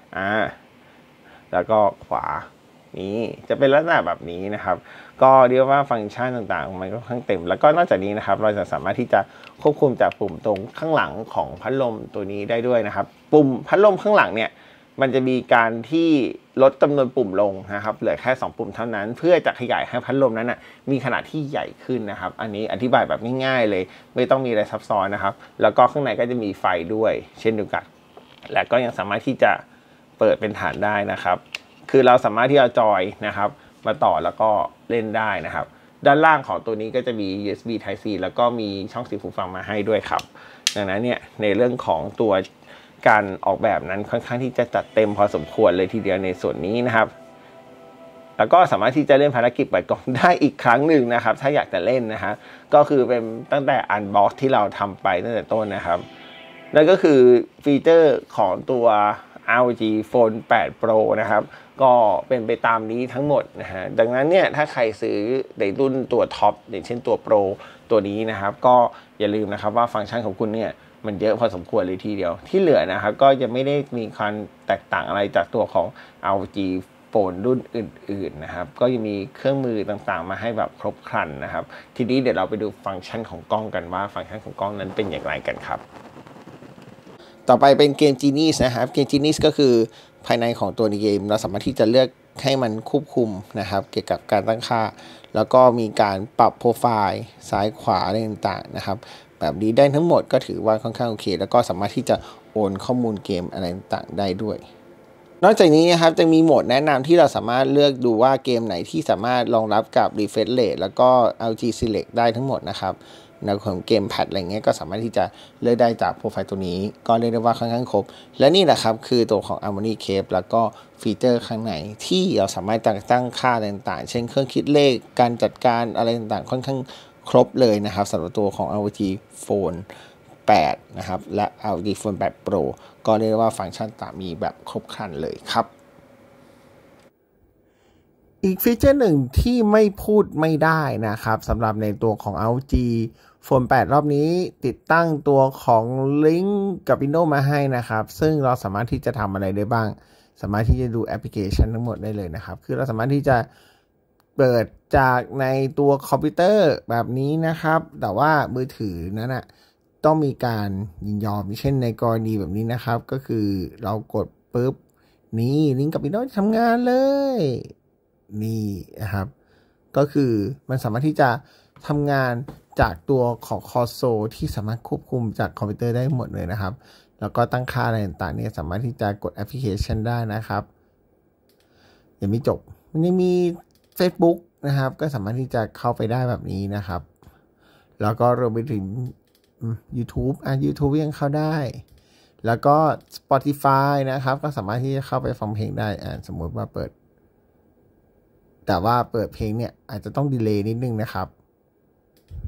แล้วก็ขวานี้จะเป็นลักษณะแบบนี้นะครับก็เรียกว่าฟังก์ชันต่างๆมันก็ค่อนข้างเต็มแล้วก็นอกจากนี้นะครับเราจะสามารถที่จะควบคุมจากปุ่มตรงข้างหลังของพัดลมตัวนี้ได้ด้วยนะครับปุ่มพัดลมข้างหลังเนี่ยมันจะมีการที่ลดจำนวนปุ่มลงนะครับเหลือแค่2ปุ่มเท่านั้นเพื่อจะขยายให้พัดลมนั้นมีขนาดที่ใหญ่ขึ้นนะครับอันนี้อธิบายแบบง่ายๆเลยไม่ต้องมีอะไรซับซ้อนนะครับแล้วก็ข้างในก็จะมีไฟด้วยเช่นเดียวกันและก็ยังสามารถที่จะเปิดเป็นฐานได้นะครับคือเราสามารถที่เอาจอยนะครับมาต่อแล้วก็เล่นได้นะครับด้านล่างของตัวนี้ก็จะมี USB Type C แล้วก็มีช่องเสียบหูฟังมาให้ด้วยครับดังนั้นเนี่ยในเรื่องของตัวการออกแบบนั้นค่อนข้างที่จะจัดเต็มพอสมควรเลยทีเดียวในส่วนนี้นะครับแล้วก็สามารถที่จะเล่นภารกิจเปิดกล่องได้อีกครั้งหนึ่งนะครับถ้าอยากจะเล่นนะฮะก็คือเป็นตั้งแต่อันบ็อกซ์ที่เราทำไปตั้งแต่ต้นนะครับนั่นก็คือฟีเจอร์ของตัว ROG Phone 8 Pro นะครับก็เป็นไปตามนี้ทั้งหมดนะฮะดังนั้นเนี่ยถ้าใครซื้อในรุ่นตัวท็อปอย่างเช่นตัว Pro ตัวนี้นะครับก็อย่าลืมนะครับว่าฟังก์ชันของคุณเนี่ยมันเยอะพอสมควรเลยทีเดียวที่เหลือนะครับก็จะไม่ได้มีความแตกต่างอะไรจากตัวของ ROG Phone รุ่นอื่นๆนะครับก็ยังมีเครื่องมือต่างๆมาให้แบบครบครันนะครับทีนี้เดี๋ยวเราไปดูฟังก์ชันของกล้องกันว่าฟังก์ชันของกล้องนั้นเป็นอย่างไรกันครับต่อไปเป็นเกม Genius นะครับเกม Genius ก็คือภายในของตัวเกมเราสามารถที่จะเลือกให้มันควบคุมนะครับเกี่ยวกับการตั้งค่าแล้วก็มีการปรับโปรไฟล์ซ้ายขวาอะไรต่างๆนะครับแบบนี้ได้ทั้งหมดก็ถือว่าค่อนข้างโอเคแล้วก็สามารถที่จะโอนข้อมูลเกมอะไรต่างๆได้ด้วยนอกจากนี้นะครับจะมีโหมดแนะนำที่เราสามารถเลือกดูว่าเกมไหนที่สามารถรองรับกับ refresh rate แล้วก็ LG Select ได้ทั้งหมดนะครับในของเกมแพดอะไรเงี้ยก็สามารถที่จะเลือกได้จากโปรไฟล์ตัวนี้ก็เรียกได้ว่าค่อนข้างครบและนี่แหละครับคือตัวของ Harmony Cave แล้วก็ฟีเจอร์ข้างในที่เราสามารถตั้งค่าต่างๆเช่นเครื่องคิดเลขการจัดการอะไรต่างๆค่อนข้างครบเลยนะครับสำหรับตัวของ ROG Phone 8 นะครับและ ROG Phone 8 Pro ก็เรียกว่าฟังก์ชันต่างมีแบบครบครันเลยครับอีกฟีเจอร์หนึ่งที่ไม่พูดไม่ได้นะครับสำหรับในตัวของ ROG Phone 8 รอบนี้ติดตั้งตัวของ Link กับ Windows มาให้นะครับซึ่งเราสามารถที่จะทำอะไรได้บ้างสามารถที่จะดูแอปพลิเคชันทั้งหมดได้เลยนะครับคือเราสามารถที่จะเปิดจากในตัวคอมพิวเตอร์แบบนี้นะครับแต่ว่ามือถือนั้นนะต้องมีการยินยอมเช่นในกรณีแบบนี้นะครับก็คือเรากดปุ๊บนี่ Link กับ Windows ทำงานเลยนี่นะครับก็คือมันสามารถที่จะทำงานจากตัวของคอนโซลที่สามารถควบคุมจากคอมพิวเตอร์ได้หมดเลยนะครับแล้วก็ตั้งค่าอะไรต่างๆเนี่ยสามารถที่จะกดแอปพลิเคชันได้นะครับยังไม่จบมันยังมี Facebook นะครับก็สามารถที่จะเข้าไปได้แบบนี้นะครับแล้วก็รวมไปถึง YouTube YouTube ยังเข้าได้แล้วก็ Spotify นะครับก็สามารถที่จะเข้าไปฟังเพลงได้สมมติว่าเปิดแต่ว่าเปิดเพลงเนี่ยอาจจะต้องดีเลย์นิดนึงนะครับ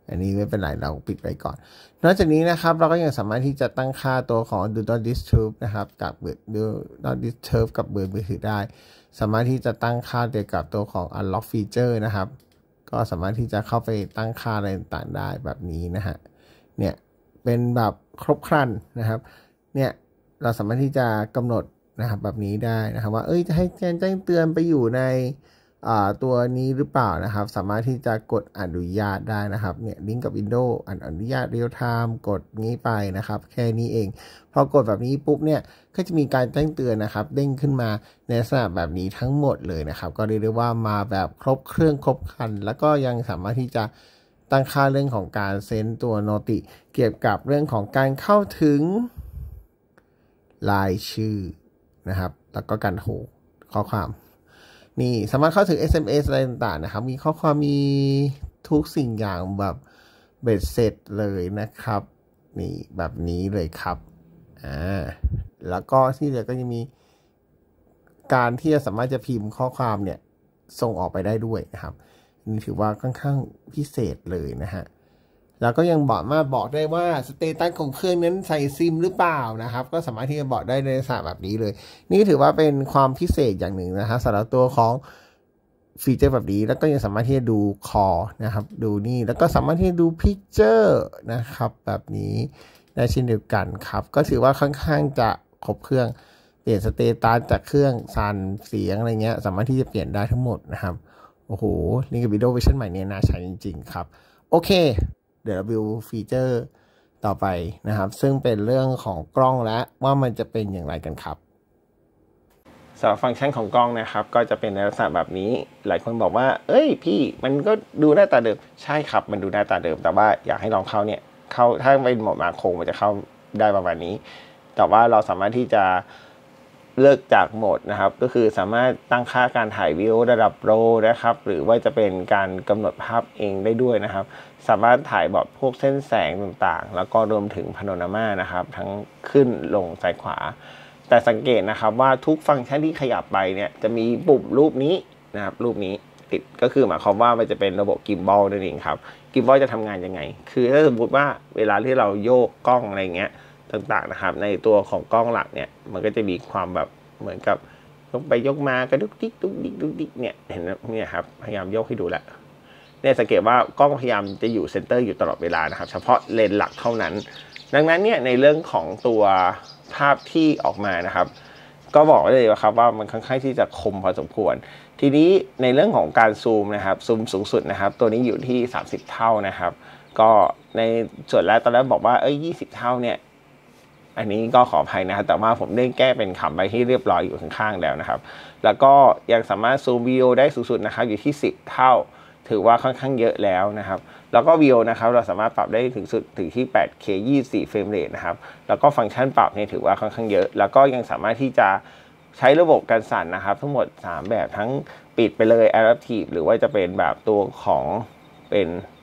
อันนี้ไม่เป็นไรเราปิดไว้ก่อนนอกจากนี้นะครับเราก็ยังสามารถที่จะตั้งค่าตัวของ Do Not Disturb นะครับกับ Do Not Disturb กับเบอร์มือถือได้สามารถที่จะตั้งค่าเกี่ยวกับตัวของ Unlock Feature นะครับก็สามารถที่จะเข้าไปตั้งค่าอะไรต่างๆได้แบบนี้นะฮะเนี่ยเป็นแบบครบครันนะครับเนี่ยเราสามารถที่จะกำหนดนะครับแบบนี้ได้นะครับว่าจะให้แจ้งเตือนไปอยู่ในตัวนี้หรือเปล่านะครับสามารถที่จะกดอนุญาตได้นะครับเนี่ยลิงก์กับ Windows อนุญาต Real Time กดนี้ไปนะครับแค่นี้เองพอกดแบบนี้ปุ๊บเนี่ยก็จะมีการแจ้งเตือนนะครับเด้งขึ้นมาในลักษณะแบบนี้ทั้งหมดเลยนะครับก็เรียกได้ว่ามาแบบครบเครื่องครบครันแล้วก็ยังสามารถที่จะตั้งค่าเรื่องของการเซ็นตัวโนติเกี่ยวกับเรื่องของการเข้าถึงรายชื่อนะครับแล้วก็การโทรข้อความนี่สามารถเข้าถึง SMS อะไรต่างๆนะครับมีข้อความมีทุกสิ่งอย่างแบบเบ็ดเสร็จเลยนะครับนี่แบบนี้เลยครับแล้วก็ที่เหลือก็ยังมีการที่จะสามารถจะพิมพ์ข้อความเนี่ยส่งออกไปได้ด้วยนะครับนี่ถือว่าค่อนข้างพิเศษเลยนะฮะแล้วก็ยังบอกได้ว่าสเตตัสของเครื่องนั้นใส่ซิมหรือเปล่านะครับก็สามารถที่จะบอกได้ในลักษณะแบบนี้เลยนี่ถือว่าเป็นความพิเศษอย่างหนึ่งนะครับสำหรับตัวของฟีเจอร์แบบนี้แล้วก็ยังสามารถที่จะดูคอนะครับดูนี่แล้วก็สามารถที่จะดูพิกเจอร์นะครับแบบนี้ได้เช่นเดียวกันครับก็ถือว่าค่อนข้างจะครบเครื่องเปลี่ยนสเตตัสจากเครื่องสั่นเสียงอะไรเงี้ยสามารถที่จะเปลี่ยนได้ทั้งหมดนะครับโอ้โหนี่กับวิดีโอเวอร์ชันใหม่เนี่ยน่าใช้จริงๆครับโอเคเดี๋ยวเราดูฟีเจอร์ต่อไปนะครับซึ่งเป็นเรื่องของกล้องและว่ามันจะเป็นอย่างไรกันครับสำหรับฟังก์ชันของกล้องนะครับก็จะเป็นในลักษณะแบบนี้หลายคนบอกว่าพี่มันก็ดูหน้าตาเดิมใช่ครับมันดูหน้าตาเดิมแต่ว่าอยากให้ลองเข้าถ้าเป็นโหมดมาโครมันจะเข้าได้ประมาณนี้แต่ว่าเราสามารถที่จะเลือกจากโหมดนะครับก็คือสามารถตั้งค่าการถ่ายวิดีโอระดับโปรนะครับหรือว่าจะเป็นการกำหนดภาพเองได้ด้วยนะครับสามารถถ่ายแบบพวกเส้นแสงต่างๆแล้วก็รวมถึงพาโนรามานะครับทั้งขึ้นลงซ้ายขวาแต่สังเกตนะครับว่าทุกฟังก์ชันที่ขยับไปเนี่ยจะมีปุ่มรูปนี้นะครับรูปนี้ติดก็คือหมายความว่ามันจะเป็นระบบกิมบอลนั่นเองครับกิมบอลจะทำงานยังไงคือถ้าสมมติว่าเวลาที่เราโยกกล้องอะไรเงี้ยต่างๆนะครับในตัวของกล้องหลักเนี่ยมันก็จะมีความแบบเหมือนกับยกไปยกมากระดุกดิกดุกดิกดุกดิกเนี่ยเห็นเนี่ยครับพยายามยกให้ดูแหละเนี่ยสังเกตว่ากล้องพยายามจะอยู่เซนเตอร์อยู่ตลอดเวลานะครับเฉพาะเลนส์หลักเท่านั้นดังนั้นเนี่ยในเรื่องของตัวภาพที่ออกมานะครับก็บอกได้เลยครับว่ามันค่อนข้างที่จะคมพอสมควรทีนี้ในเรื่องของการซูมนะครับซูมสูงสุดนะครับตัวนี้อยู่ที่30เท่านะครับก็ในส่วนแรกตอนแรกบอกว่า20เท่าเนี่ยอันนี้ก็ขออภัยนะครับแต่ว่าผมได้แก้เป็นคำไปที่เรียบร้อยอยู่ข้างๆแล้วนะครับแล้วก็ยังสามารถซูมวิดีโอได้สูงสุดนะครับอยู่ที่10เท่าถือว่าค่อนข้างเยอะแล้วนะครับแล้วก็วิดีโอนะครับเราสามารถปรับได้ถึงสุดถึงที่ 8K 24 เฟรมเรทนะครับแล้วก็ฟังก์ชันปรับเนี่ยถือว่าค่อนข้างเยอะแล้วก็ยังสามารถที่จะใช้ระบบการสั่นนะครับทั้งหมด3แบบทั้งปิดไปเลย Adaptive หรือว่าจะเป็นแบบตัวของเป็น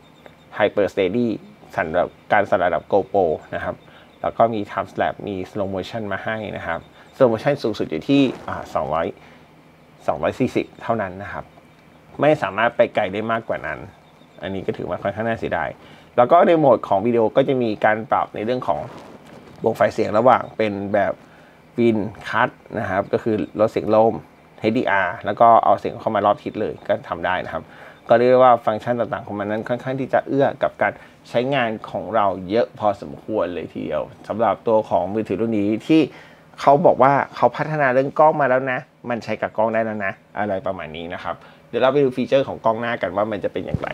Hyper Steady สั่นแบบการสั่นระดับ GoPro นะครับแล้วก็มี Time Lapse มี Slow Motion มาให้นะครับ Slow Motion สูงสุดอยู่ที่240เท่านั้นนะครับไม่สามารถไปไกลได้มากกว่านั้นอันนี้ก็ถือว่าค่อนข้างน่าเสียดายแล้วก็ในโหมดของวิดีโอก็จะมีการปรับในเรื่องของวงไฟเสียงระหว่างเป็นแบบวินคัทนะครับก็คือลดเสียงลม HDR แล้วก็เอาเสียงเข้ามารอบทิศเลยก็ทำได้นะครับก็เรียกว่าฟังก์ชันต่างๆของมันนั้นค่อนข้างที่จะเอื้อกับการใช้งานของเราเยอะพอสมควรเลยทีเดียวสำหรับตัวของมือถือรุ่นนี้ที่เขาบอกว่าเขาพัฒนาเรื่องกล้องมาแล้วนะมันใช้กับกล้องได้แล้วนะอะไรประมาณนี้นะครับเดี๋ยวเราไปดูฟีเจอร์ของกล้องหน้ากันว่ามันจะเป็นอย่างไร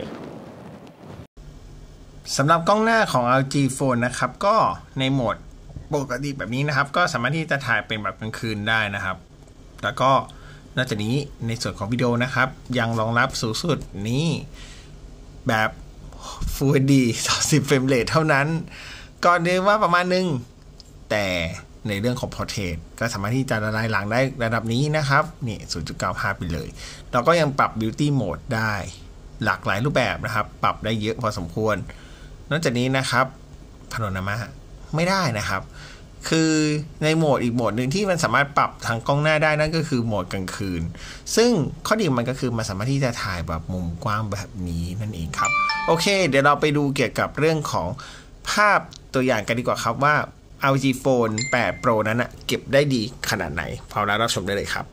สำหรับกล้องหน้าของ LG Phone นะครับก็ในโหมดปกติแบบนี้นะครับก็สามารถที่จะถ่ายเป็นแบบกลางคืนได้นะครับแล้วก็นอกจากนี้ในส่วนของวิดีโอนะครับยังรองรับสูงสุดนี้แบบ Full HD 30 เฟรมเรทเท่านั้นก็เรียกว่าประมาณนึงแต่ในเรื่องของ Portrait ก็สามารถที่จะละลายหลังได้ระดับนี้นะครับนี่ 0.95 ไปเลยเราก็ยังปรับ Beauty Mode ได้หลากหลายรูปแบบนะครับปรับได้เยอะพอสมควรนอกจากนี้นะครับพาโนรามาไม่ได้นะครับคือในโหมดอีกโหมดหนึ่งที่มันสามารถปรับทางกล้องหน้าได้นั่นก็คือโหมดกลางคืนซึ่งข้อดีมันก็คือมันสามารถที่จะถ่ายแบบมุมกว้างแบบนี้นั่นเองครับโอเคเดี๋ยวเราไปดูเกี่ยวกับเรื่องของภาพตัวอย่างกันดีกว่าครับว่า LG Phone 8 Pro นั้นนะเก็บได้ดีขนาดไหนพร้อมแล้วรับชมได้เลยครับ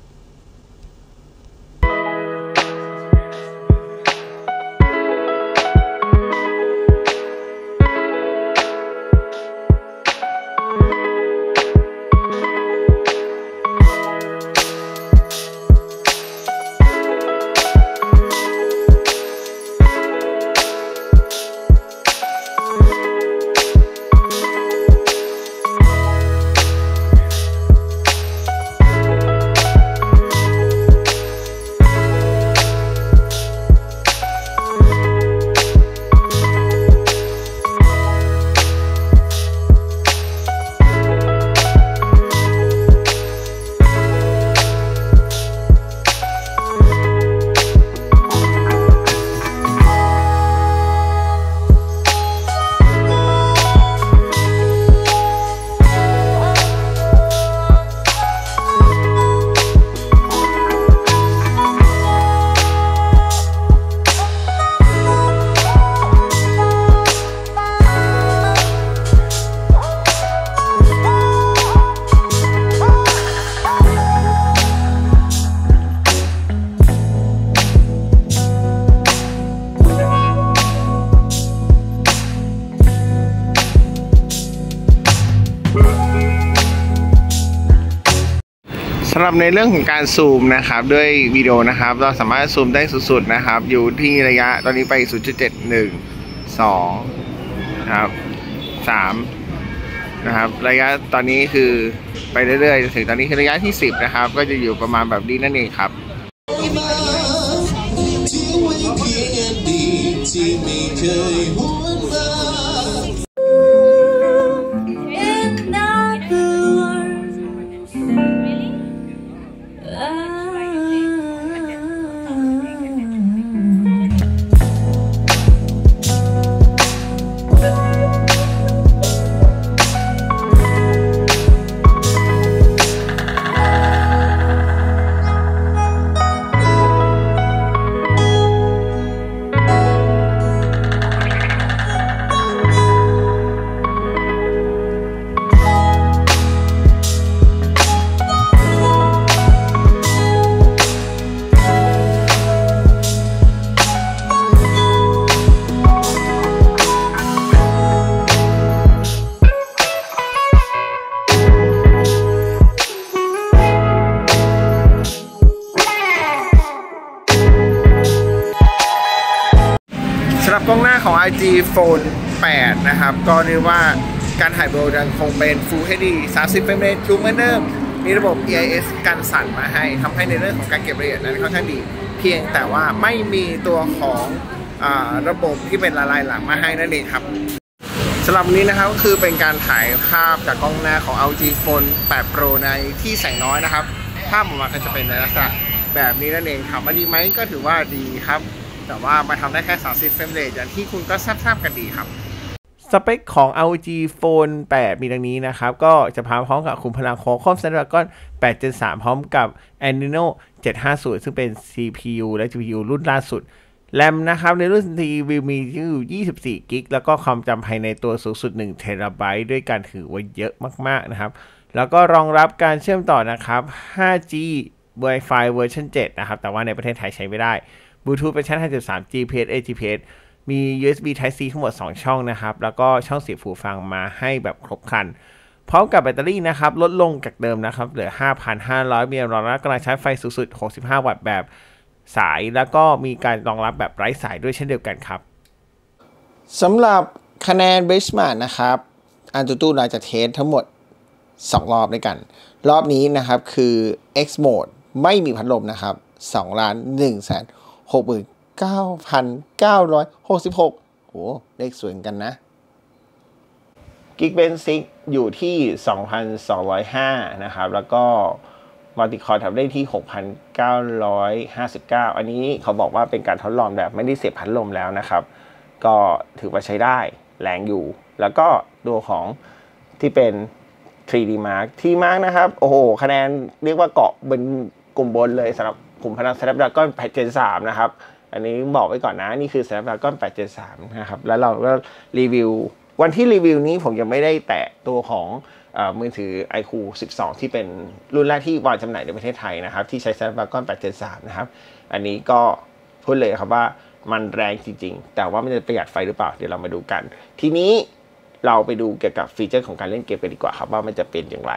สำหรับในเรื่องของการซูมนะครับด้วยวิดีโอนะครับเราสามารถซูมได้สุดๆนะครับอยู่ที่ระยะตอนนี้ไป 0.7 1 2นะครับ3นะครับระยะตอนนี้คือไปเรื่อยๆถึงตอนนี้คือระยะที่10นะครับก็จะอยู่ประมาณแบบนี้นั่นเองครับสำหรับกล้องหน้าของ LG Phone 8 นะครับก็เรียกว่าการถ่ายวิดีโอยังคงเป็น Full HD 30 เฟรมเรทเหมือนเดิมมีระบบ EIS กันสั่นมาให้ทำให้ในเรื่องของการเก็บรายละเอียดนั้นค่อนข้างดีเพียงแต่ว่าไม่มีตัวของระบบที่เป็นละลายหลังมาให้นั่นเองครับสำหรับวันนี้นะครับก็คือเป็นการถ่ายภาพจากกล้องหน้าของ LG Phone 8 Pro ในที่แสงน้อยนะครับภาพออกมาก็จะเป็นในลักษณะแบบนี้นั่นเองถามว่าดีไหมก็ถือว่าดีครับแต่ว่ามาทำได้แค่30 เฟรมเรทอย่างที่คุณก็ทราบกันดีครับสเปคของ LG Phone 8 มีดังนี้นะครับก็จะพร้อมกับขุมพลัง Qualcomm Snapdragon 8 Gen 3 พร้อมกับ Adreno 750 ซึ่งเป็น CPU และ GPU รุ่นล่าสุดแรมนะครับในรุ่น T-View มีอยู่24 กิกแล้วก็ความจำภายในตัวสูงสุด1 เทราไบต์ด้วยการถือว่าเยอะมากๆนะครับแล้วก็รองรับการเชื่อมต่อนะครับ 5G Wi-Fi เวอร์ชัน 7 นะครับแต่ว่าในประเทศไทยใช้ไม่ได้ Bluetooth เวอร์ชัน 5.3 GPS AGPS มี USB Type C ทั้งหมด2ช่องนะครับแล้วก็ช่องเสียบหูฟังมาให้แบบครบครันพร้อมกับแบตเตอรี่นะครับลดลงจากเดิมนะครับเหลือ 5,500 มิลลิแอมป์รองรับกำลังใช้ไฟสูงสุด65 วัตต์แบบสายแล้วก็มีการรองรับแบบไร้สายด้วยเช่นเดียวกันครับสำหรับคะแนน Benchmark นะครับAnTuTuเราจะเทสทั้งหมด2 รอบด้วยกันรอบนี้นะครับคือ X Mode ไม่มีพัดลมนะครับ 2,169,966 โหเลขสวยกันนะ Geekbench อยู่ที่ 2,205 นะครับแล้วก็มัลติคอร์ทำได้ที่ 6,959 อันนี้เขาบอกว่าเป็นการทดลองแบบไม่ได้เสียบพัดลมแล้วนะครับก็ถือว่าใช้ได้แรงอยู่แล้วก็ตัวของที่เป็น 3D Mark ที่มาร์กนะครับโอ้โหคะแนนเรียกว่าเกาะเป็นกลุ่มบนเลยสำหรับกลุ่มพนัก Snapdragon 8 Gen 3นะครับอันนี้บอกไว้ก่อนนะนี่คือ Snapdragon 8 Gen 3นะครับแล้วเราก็รีวิววันที่รีวิวนี้ผมยังไม่ได้แตะตัวของมือถือ iQOO 12 ที่เป็นรุ่นแรกที่วางจำหน่ายในประเทศไทยนะครับที่ใช้ Snapdragon 8 Gen 3นะครับอันนี้ก็พูดเลยครับว่ามันแรงจริงๆแต่ว่ามันจะประหยัดไฟหรือเปล่าเดี๋ยวเรามาดูกันทีนี้เราไปดูเกี่ยวกับฟีเจอร์ของการเล่นเกมกันดีกว่าครับว่ามันจะเป็นอย่างไร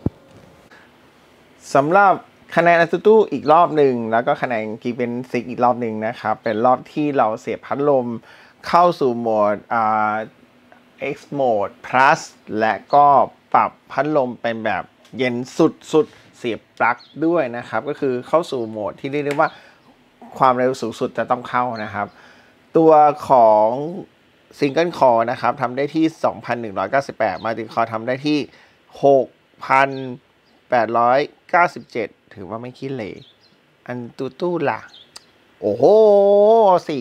สำหรับคะแนน AnTuTu อีกรอบหนึ่งแล้วก็คะแนน Geekbench อีกรอบหนึ่งนะครับเป็นรอบที่เราเสียบพัดลมเข้าสู่โหมดX Mode Plus และก็ปรับพัดลมเป็นแบบเย็นสุดๆเสียบปลั๊กด้วยนะครับก็คือเข้าสู่โหมดที่เรียกได้ว่าความเร็วสูงสุดจะต้องเข้านะครับตัวของSingle Core นะครับทำได้ที่ 2,198 Multi-Core ทำได้ที่ 6,897 ถือว่าไม่ขี้เหร่AnTuTuล่ะโอ้โหสิ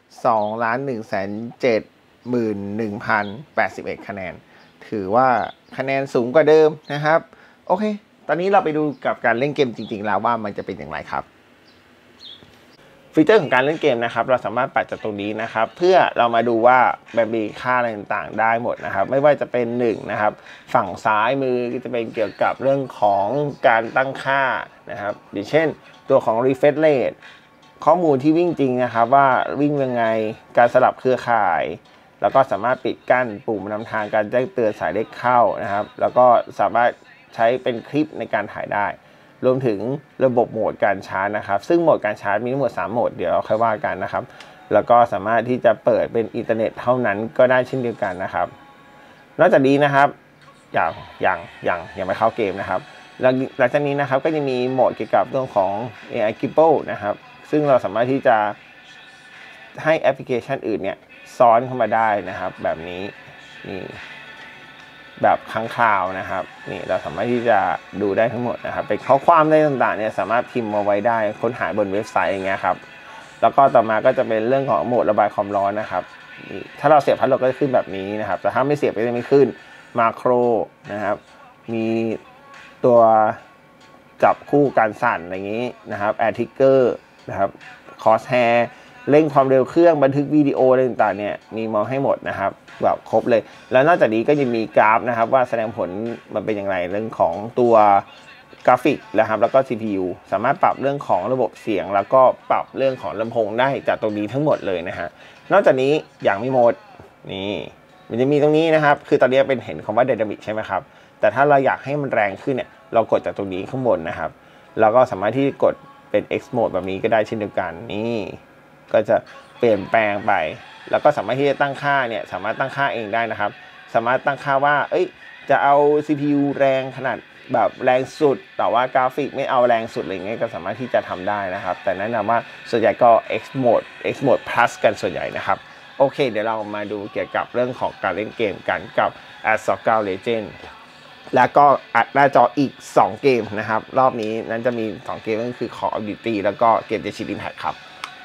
2,171,081 คะแนนถือว่าคะแนนสูงกว่าเดิมนะครับโอเคตอนนี้เราไปดูกับการเล่นเกมจริงๆแล้วว่ามันจะเป็นอย่างไรครับฟีเจอร์ของการเล่นเกมนะครับเราสามารถปัดจากตรงนี้นะครับเพื่อเรามาดูว่าแบบมีค่าอะไรต่างๆได้หมดนะครับไม่ว่าจะเป็น1นะครับฝั่งซ้ายมือก็จะเป็นเกี่ยวกับเรื่องของการตั้งค่านะครับอย่างเช่นตัวของ refresh rate ข้อมูลที่วิ่งจริงนะครับว่าวิ่งยังไงการสลับเครือข่ายแล้วก็สามารถปิดกั้นปุ่มนำทางการแจ้งเตือนสายเลขเข้านะครับแล้วก็สามารถใช้เป็นคลิปในการถ่ายได้รวมถึงระบบโหมดการชาร์จนะครับซึ่งโหมดการชาร์จมีทั้งหมด3โหมดเดี๋ยวเราค่อยว่ากันนะครับแล้วก็สามารถที่จะเปิดเป็นอินเทอร์เน็ตเท่านั้นก็ได้เช่นเดียวกันนะครับนอกจากนี้นะครับอย่างไม่เข้าเกมนะครับหลังจากนี้นะครับก็จะมีโหมดเกี่ยวกับเรื่องของ AI Gimbal นะครับซึ่งเราสามารถที่จะให้แอปพลิเคชันอื่นเนี่ยซ้อนเข้ามาได้นะครับแบบนี้นี่แบบค้างคาวนะครับนี่เราสามารถที่จะดูได้ทั้งหมดนะครับเป็นข้อความได้ต่างๆเนี่ยสามารถพิมพ์มาไว้ได้ค้นหาบนเว็บไซต์อย่างเงี้ยครับแล้วก็ต่อมาก็จะเป็นเรื่องของโหมดระบายความร้อนนะครับนี่ถ้าเราเสียบพัดลมก็จะขึ้นแบบนี้นะครับแต่ถ้าไม่เสียบก็จะไม่ขึ้นมาโครนะครับมีตัวจับคู่การสั่นอะไรอย่างนี้นะครับแอร์ทิกเกอร์นะครับคอสแฮร์เร่งความเร็วเครื่องบันทึกวิดีโออะไรต่างๆเนี่ยมีมาให้หมดนะครับแบบครบเลยแล้วนอกจากนี้ก็ยังมีกราฟนะครับว่าแสดงผลมันเป็นอย่างไรเรื่องของตัวกราฟิกนะครับแล้วก็ CPU สามารถปรับเรื่องของระบบเสียงแล้วก็ปรับเรื่องของลำโพงได้จากตรงนี้ทั้งหมดเลยนะฮะนอกจากนี้อย่างมีโหมดนี่มันจะมีตรงนี้นะครับคือตอนนี้เป็นเห็นคำว่า Dynamic ใช่ไหมครับแต่ถ้าเราอยากให้มันแรงขึ้นเนี่ยเรากดจากตรงนี้ข้างบนนะครับเราก็สามารถที่กดเป็น X Mode แบบนี้ก็ได้เช่นเดียวกันนี่ก็จะเปลี่ยนแปลงไปแล้วก็สามารถที่จะตั้งค่าเนี่ยสามารถตั้งค่าเองได้นะครับสามารถตั้งค่าว่าจะเอา CPU แรงขนาดแบบแรงสุดแต่ว่ากราฟิกไม่เอาแรงสุดอะไรเงี้ยก็สามารถที่จะทำได้นะครับแต่แนะนำว่าส่วนใหญ่ก็ X Mode Plus กันส่วนใหญ่นะครับโอเคเดี๋ยวเรามาดูเกี่ยวกับเรื่องของการเล่นเกมกันกับ Assault 9 Legends แล้วก็อัดหน้าจออีก2เกมนะครับรอบนี้นั้นจะมี2เกมก็คือ Call of Duty แล้วก็เกม Genshin Impact ครับ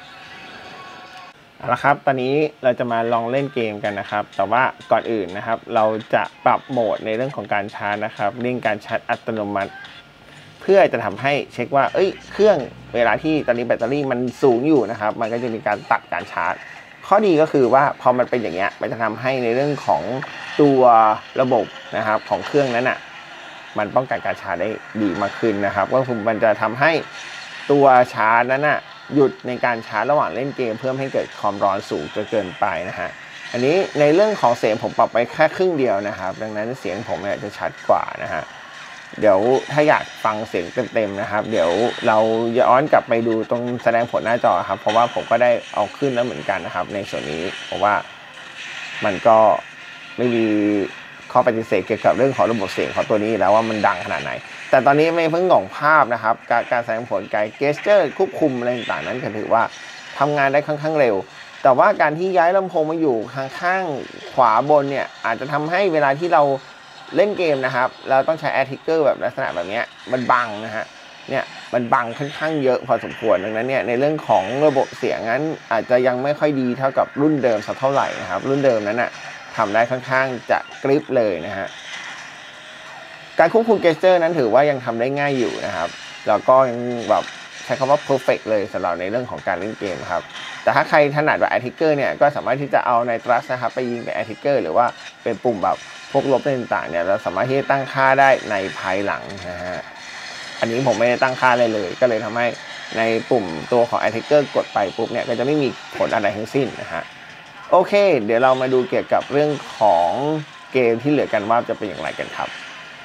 เอาละครับตอนนี้เราจะมาลองเล่นเกมกันนะครับแต่ว่าก่อนอื่นนะครับเราจะปรับโหมดในเรื่องของการชาร์จนะครับเร่งการชาร์จอัตโนมัติเพื่อจะทำให้เช็คว่าเครื่องเวลาที่ตอนนี้แบตเตอรี่มันสูงอยู่นะครับมันก็จะมีการตัดการชาร์จข้อดีก็คือว่าพอมันเป็นอย่างเงี้ยมันจะทำให้ในเรื่องของตัวระบบนะครับของเครื่องนั้นอ่ะมันป้องกันการชาร์จได้ดีมากขึ้นนะครับก็คือมันจะทำให้ตัวชาร์จนั้นอ่ะหยุดในการชาร์จระหว่างเล่นเกมเพื่อให้เกิดความร้อนสูงจนเกินไปนะฮะอันนี้ในเรื่องของเสียงผมปรับไปแค่ครึ่งเดียวนะครับดังนั้นเสียงผมเนี่ยจะชัดกว่านะฮะเดี๋ยวถ้าอยากฟังเสียงเต็มๆนะครับเดี๋ยวเราย้อนกลับไปดูตรงแสดงผลหน้าจอครับเพราะว่าผมก็ได้เอาขึ้นแล้วเหมือนกันนะครับในส่วนนี้เพราะว่ามันก็ไม่มีข้อปฏิเสธเกี่ยวกับเรื่องของระบบเสียงของตัวนี้แล้วว่ามันดังขนาดไหนแต่ตอนนี้ไม่เพิ่งของภาพนะครับการแสดงผลการเกสเจอร์ควบคุมอะไรต่างๆนั้นก็ถือว่าทำงานได้ค่อนข้างเร็วแต่ว่าการที่ย้ายลำโพงมาอยู่ข้างๆขวาบนเนี่ยอาจจะทำให้เวลาที่เราเล่นเกมนะครับเราต้องใช้แอร์ทิกเกอร์แบบลักษณะแบบนี้มันบังนะฮะเนี่ยมันบังค่อนข้างเยอะพอสมควรดังนั้นเนี่ยในเรื่องของระบบเสียงนั้นอาจจะยังไม่ค่อยดีเท่ากับรุ่นเดิมสักเท่าไหร่นะครับรุ่นเดิมนั้นทำได้ค่อนข้างจะกริปเลยนะฮะการควบคุมเกสเจอร์นั้นถือว่ายังทำได้ง่ายอยู่นะครับแล้วก็ยังแบบใช้คำว่า perfect เลยสำหรับในเรื่องของการเล่นเกมครับแต่ถ้าใครถนัดแบบแอททิกเกอร์เนี่ยก็สามารถที่จะเอาในตรัสนะครับไปยิงเป็นแอททิกเกอร์หรือว่าเป็นปุ่มแบบพวกลบต่างๆเนี่ยเราสามารถที่จะตั้งค่าได้ในภายหลังนะฮะอันนี้ผมไม่ได้ตั้งค่าเลยก็เลยทำให้ในปุ่มตัวของแอททิกเกอร์กดไปปุ๊บเนี่ยก็จะไม่มีผลอะไรทั้งสิ้นนะฮะโอเคเดี๋ยวเรามาดูเกี่ยวกับเรื่องของเกมที่เหลือกันว่าจะเป็นอย่างไรกันครับ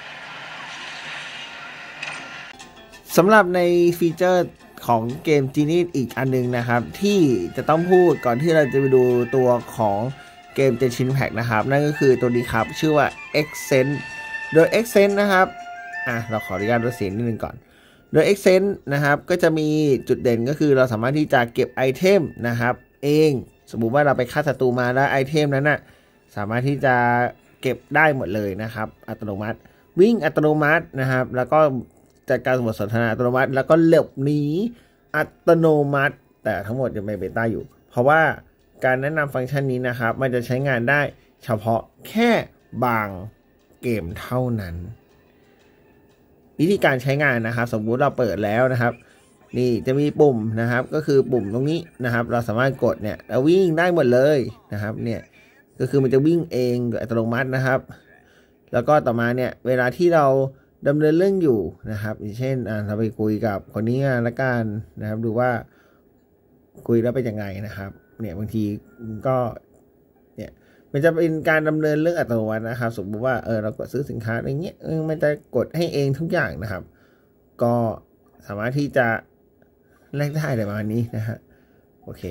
สำหรับในฟีเจอร์ของเกม Genie อีกอันนึงนะครับที่จะต้องพูดก่อนที่เราจะไปดูตัวของเกม Genshin Impact นะครับนั่นก็คือตัวนี้ครับชื่อว่า Accent โดย Accent นะครับเราขออนุญาตลดเสียงนิดนึงก่อนโดย Accent นะครับก็จะมีจุดเด่นก็คือเราสามารถที่จะเก็บไอเทมนะครับเองสมมุติว่าเราไปฆ่าศัตรูมาแล้วไอเทมนั้นนะสามารถที่จะเก็บได้หมดเลยนะครับอัตโนมัติวิ่งอัตโนมัตินะครับแล้วก็จัดการบทสนทนาอัตโนมัติแล้วก็หลบหนีอัตโนมัติแต่ทั้งหมดยังเป็นเบต้าอยู่เพราะว่าการแนะนำฟังก์ชันนี้นะครับมันจะใช้งานได้เฉพาะแค่บางเกมเท่านั้นวิธีการใช้งานนะครับสมมุติเราเปิดแล้วนะครับนี่จะมีปุ่มนะครับก็คือปุ่มตรงนี้นะครับเราสามารถกดเนี่ยแล้ววิ่งได้หมดเลยนะครับเนี่ยก็คือมันจะวิ่งเองโดยอัตโนมัตินะครับแล้วก็ต่อมาเนี่ยเวลาที่เราดำเนินเรื่องอยู่นะครับอย่างเช่นเราไปคุยกับคนนี้ละกันนะครับดูว่าคุยแล้วเป็นยังไงนะครับเนี่ยบางทีก็เนี่ยมันจะเป็นการดำเนินเรื่องอัตโนมัตินะครับสมมติว่าเรากดซื้อสินค้าอะไรเงี้ยมันจะกดให้เองทุกอย่างนะครับก็สามารถที่จะแลกได้ประมาณนี้นะฮะโอเค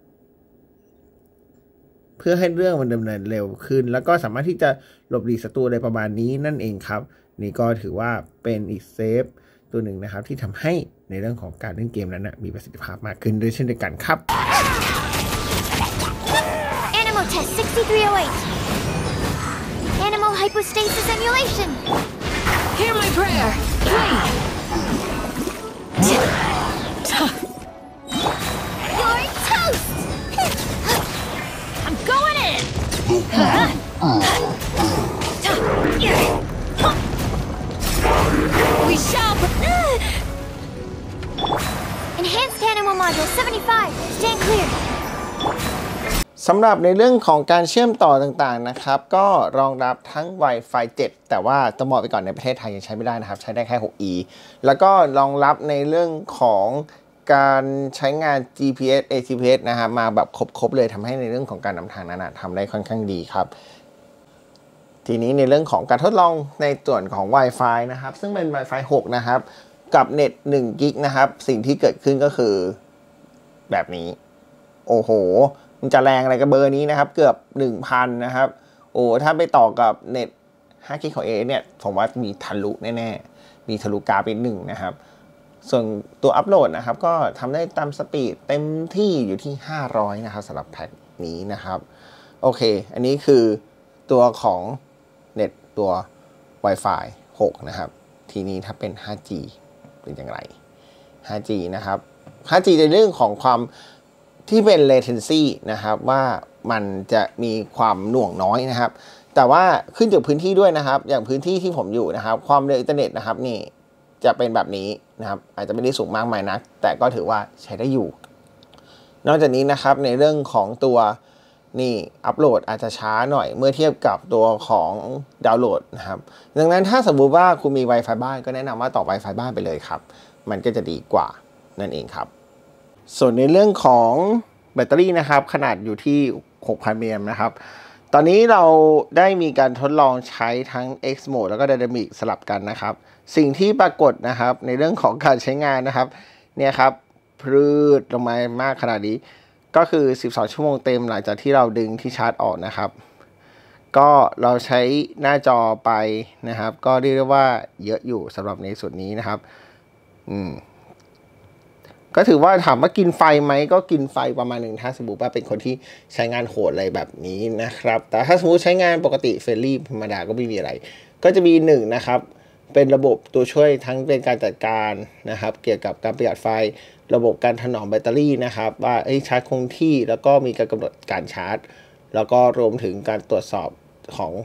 เพื่อให้เรื่องมันดำเนินเร็วขึ้นแล้วก็สามารถที่จะหลบหลีกศัตรูอะไรประมาณนี้นั่นเองครับนี่ก็ถือว่าเป็นอีกเซฟตัวหนึ่งนะครับที่ทำให้ในเรื่องของการเล่นเกมนั้นมีประสิทธิภาพมากขึ้นด้วยเช่นเดียวกันครับ Animal Test 6308 Animal Hypostasis Emulation Hear my prayer You're toast I'm going in We shall Enhanced Animal Module 75 Stand clear สำหรับในเรื่องของการเชื่อมต่อต่างๆนะครับก็รองรับทั้ง Wi-Fi 7 แต่ว่าต้องบอกไปก่อนในประเทศไทยยังใช้ไม่ได้นะครับใช้ได้แค่ 6E แล้วก็รองรับในเรื่องของการใช้งาน GPS AGPS นะครับมาแบบครบเลยทำให้ในเรื่องของการนำทางนั้นทำได้ค่อนข้างดีครับทีนี้ในเรื่องของการทดลองในส่วนของ Wi-Fi นะครับซึ่งเป็น Wi-Fi 6 นะครับกับเน็ต1 กิกนะครับสิ่งที่เกิดขึ้นก็คือแบบนี้โอ้โหมันจะแรงอะไรกับเบอร์นี้นะครับเกือบ 1,000 นะครับโอ้ถ้าไปต่อกับเน็ต5 กิกของ AIS เนี่ยผมว่ามีทะลุแน่ๆมีทะลุกราฟไป1นะครับส่วนตัวอัปโหลดนะครับก็ทำได้ตามสปีดเต็มที่อยู่ที่500นะครับสำหรับแพ็คนี้นะครับโอเคอันนี้คือตัวของเน็ตตัว Wi-Fi 6 นะครับทีนี้ถ้าเป็น 5G เป็นอย่างไร 5G นะครับ 5G ในเรื่องของความที่เป็น latency นะครับว่ามันจะมีความหน่วงน้อยนะครับแต่ว่าขึ้นจากพื้นที่ด้วยนะครับอย่างพื้นที่ที่ผมอยู่นะครับความเร็วอินเทอร์เน็ตนะครับนี่จะเป็นแบบนี้นะครับอาจจะไม่ได้สูงมากมายนักแต่ก็ถือว่าใช้ได้อยู่นอกจากนี้นะครับในเรื่องของตัวนี่อัปโหลดอาจจะช้าหน่อยเมื่อเทียบกับตัวของดาวน์โหลดนะครับดังนั้นถ้าสมมุติว่าคุณมี Wi-Fi บ้านก็แนะนำว่าต่อ Wi-Fi บ้านไปเลยครับมันก็จะดีกว่านั่นเองครับส่วนในเรื่องของแบตเตอรี่นะครับขนาดอยู่ที่ 6,000 มิลลิแอมป์นะครับตอนนี้เราได้มีการทดลองใช้ทั้ง X Mode แล้วก็ Dynamic สลับกันนะครับสิ่งที่ปรากฏนะครับในเรื่องของการใช้งานนะครับเนี่ยครับพรืดลงมามากขนาดนี้ก็คือ12 ชั่วโมงเต็มหลังจากที่เราดึงที่ชาร์จออกนะครับก็เราใช้หน้าจอไปนะครับก็เรียกได้ว่าเยอะอยู่สำหรับในส่วนนี้นะครับก็ถือว่าถามว่ากินไฟไหมก็กินไฟประมาณหนึ่งถ้าสมมติว่าเป็นคนที่ใช้งานโหดอะไรแบบนี้นะครับแต่ถ้าสมมติใช้งานปกติเฟรนลี่ธรรมดาก็ไม่มีอะไรก็จะมี1นะครับเป็นระบบตัวช่วยทั้งเป็นการจัดการนะครับเกี่ยวกับการประหยัดไฟระบบการถนอมแบตเตอรี่นะครับว่าชาร์จคงที่แล้วก็มีการกำหนดการชาร์จแล้วก็รวมถึงการตรวจสอบของ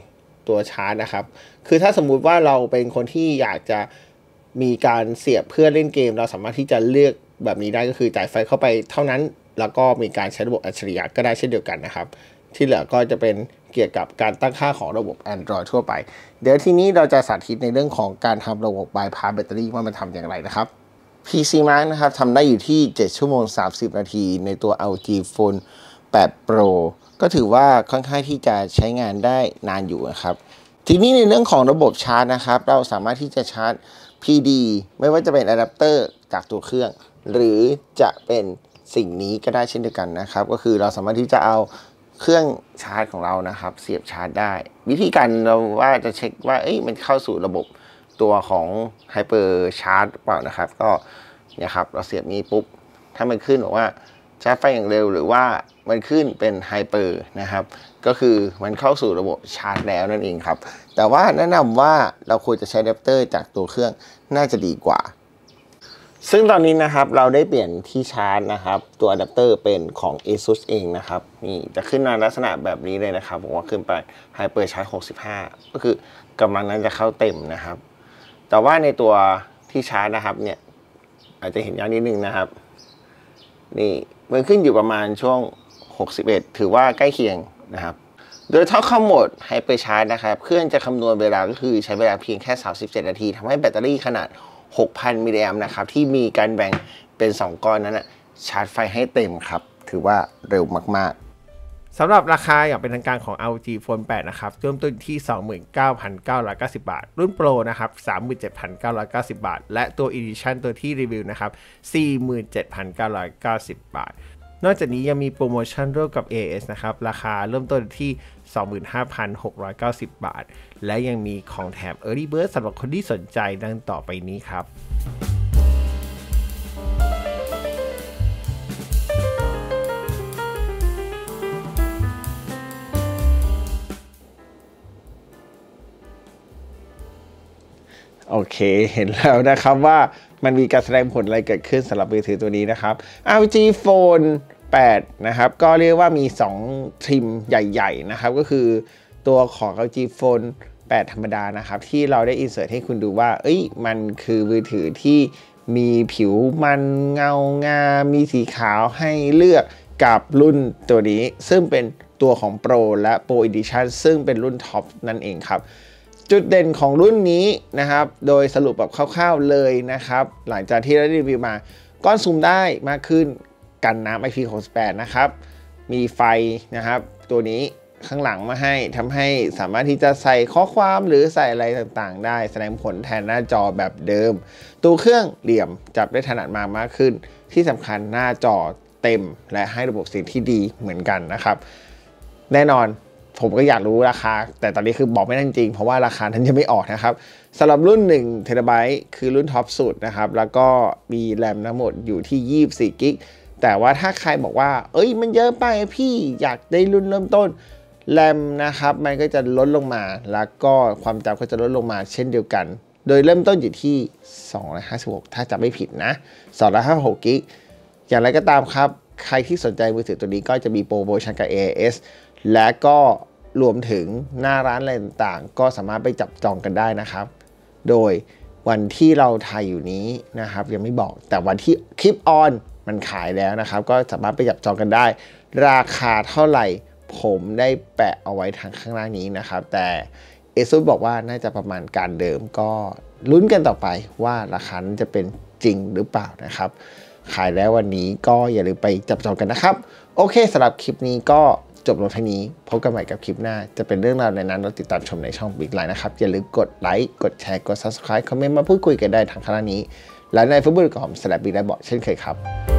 ตัวชาร์จนะครับคือถ้าสมมุติว่าเราเป็นคนที่อยากจะมีการเสียบเพื่อเล่นเกมเราสามารถที่จะเลือกแบบนี้ได้ก็คือจ่ายไฟเข้าไปเท่านั้นแล้วก็มีการใช้ระบบอัจฉริยะก็ได้เช่นเดียวกันนะครับที่เหลือก็จะเป็นเกี่ยวกับการตั้งค่าของระบบ Android ทั่วไปเดี๋ยวทีนี้เราจะสาธิตในเรื่องของการทำระบบ bypass แบตเตอรี่ว่ามันทำอย่างไรนะครับ PC Mark นะครับทำได้อยู่ที่7ชั่วโมง30นาทีในตัว LG Phone 8 Pro ก็ถือว่าค่อนข้างที่จะใช้งานได้นานอยู่นะครับทีนี้ในเรื่องของระบบชาร์จนะครับเราสามารถที่จะชาร์จ PD ไม่ว่าจะเป็นอะแดปเตอร์จากตัวเครื่องหรือจะเป็นสิ่งนี้ก็ได้เช่นเดียวกันนะครับก็คือเราสามารถที่จะเอาเครื่องชาร์จของเรานะครับเสียบชาร์จได้วิธีการเราว่าจะเช็คว่ามันเข้าสู่ระบบตัวของไฮเปอร์ชาร์จเปล่านะครับก็เนี่ยครับเราเสียบนี้ปุ๊บถ้ามันขึ้นบอกว่าชาร์จไฟอย่างเร็วหรือว่ามันขึ้นเป็นไฮเปอร์นะครับก็คือมันเข้าสู่ระบบชาร์จแล้วนั่นเองครับแต่ว่าแนะนำว่าเราควรจะใช้อะแดปเตอร์จากตัวเครื่องน่าจะดีกว่าซึ่งตอนนี้นะครับเราได้เปลี่ยนที่ชาร์จนะครับตัวอะแดปเตอร์เป็นของ ASUS เองนะครับนี่จะขึ้นมาลักษณะแบบนี้เลยนะครับผมว่าขึ้นไป Hyper Charge 65ก็คือกำลังนั้นจะเข้าเต็มนะครับแต่ว่าในตัวที่ชาร์จนะครับเนี่ยอาจจะเห็นยากนิดนึงนะครับนี่มันขึ้นอยู่ประมาณช่วง61ถือว่าใกล้เคียงนะครับโดยถ้าเข้าโหมด Hyper Charge นะครับเครื่องจะคำนวณเวลาก็คือใช้เวลาเพียงแค่37นาทีทำให้แบตเตอรี่ขนาด6,000 มิลลิแอมป์นะครับที่มีการแบ่งเป็น2ก้อนนั้นนะชาร์จไฟให้เต็มครับถือว่าเร็วมากๆสำหรับราคาอย่างเป็นทางการของ LG Phone 8นะครับเริ่มต้นที่ 29,990 บาทรุ่น Pro นะครับ 37,990 บาทและตัว Edition ตัวที่รีวิวนะครับ 47,990 บาทนอกจากนี้ยังมีโปรโมชั่นร่วมกับ AS นะครับราคาเริ่มต้นที่ 25,690 บาทและยังมีของแถม Early Bird สำหรับคนที่สนใจดังต่อไปนี้ครับโอเคเห็นแล้วนะครับว่ามันมีการแสดงผลอะไรเกิดขึ้นสำหรับมือถือตัวนี้นะครับ LG Phone 8นะครับก็เรียกว่ามี2ทริมใหญ่ๆนะครับก็คือตัวของ LG Phone 8 ธรรมดานะครับที่เราได้อินเสิร์ตให้คุณดูว่ามันคือมือถือที่มีผิวมันเงางามมีสีขาวให้เลือกกับรุ่นตัวนี้ซึ่งเป็นตัวของ Pro และ Pro Edition ซึ่งเป็นรุ่นท็อปนั่นเองครับจุดเด่นของรุ่นนี้นะครับโดยสรุปแบบคร่าวๆเลยนะครับหลังจากที่เรารีวิวมาก้อนซูมได้มากขึ้นกันน้ำ IP68 นะครับมีไฟนะครับตัวนี้ข้างหลังมาให้ทำให้สามารถที่จะใส่ข้อความหรือใส่อะไรต่างๆได้แสดงผลแทนหน้าจอแบบเดิมตัวเครื่องเหลี่ยมจับได้ถนัดมากขึ้นที่สำคัญหน้าจอเต็มและให้ระบบเสียงที่ดีเหมือนกันนะครับแน่นอนผมก็อยากรู้ราคาแต่ตอนนี้คือบอกไม่ได้จริงเพราะว่าราคานั้นยังไม่ออกนะครับสำหรับรุ่น1 TB คือรุ่นท็อปสุดนะครับแล้วก็มีแรมทั้งหมดอยู่ที่24 กิกแต่ว่าถ้าใครบอกว่ามันเยอะไปพี่อยากได้รุ่นเริ่มต้นแรมนะครับมันก็จะลดลงมาแล้วก็ความจำก็จะลดลงมาเช่นเดียวกันโดยเริ่มต้นอยู่ที่256ถ้าจำไม่ผิดนะ256 กิกอย่างไรก็ตามครับใครที่สนใจมือถือตัวนี้ก็จะมีโปรโมชั่นกับ AIS และก็รวมถึงหน้าร้านอะไรต่างๆก็สามารถไปจับจองกันได้นะครับโดยวันที่เราถ่ายอยู่นี้นะครับยังไม่บอกแต่วันที่คลิปออนมันขายแล้วนะครับก็สามารถไปจับจองกันได้ราคาเท่าไหร่ผมได้แปะเอาไว้ทางข้างล่างนี้นะครับแต่ ASUS บอกว่าน่าจะประมาณการเดิมก็ลุ้นกันต่อไปว่าราคานั้นจะเป็นจริงหรือเปล่านะครับขายแล้ววันนี้ก็อย่าลืมไปจับจองกันนะครับโอเคสำหรับคลิปนี้ก็จบลงเท่านี้พบกันใหม่กับคลิปหน้าจะเป็นเรื่องราวในนั้นเราติดตามชมในช่อง Big Line นะครับอย่าลืมกดไลค์กดแชร์กด Subscribe คอมเมนต์มาพูดคุยกันได้ทางข้างล่างนี้และใน Facebook ของผม /Big Line Bot เช่นเคยครับ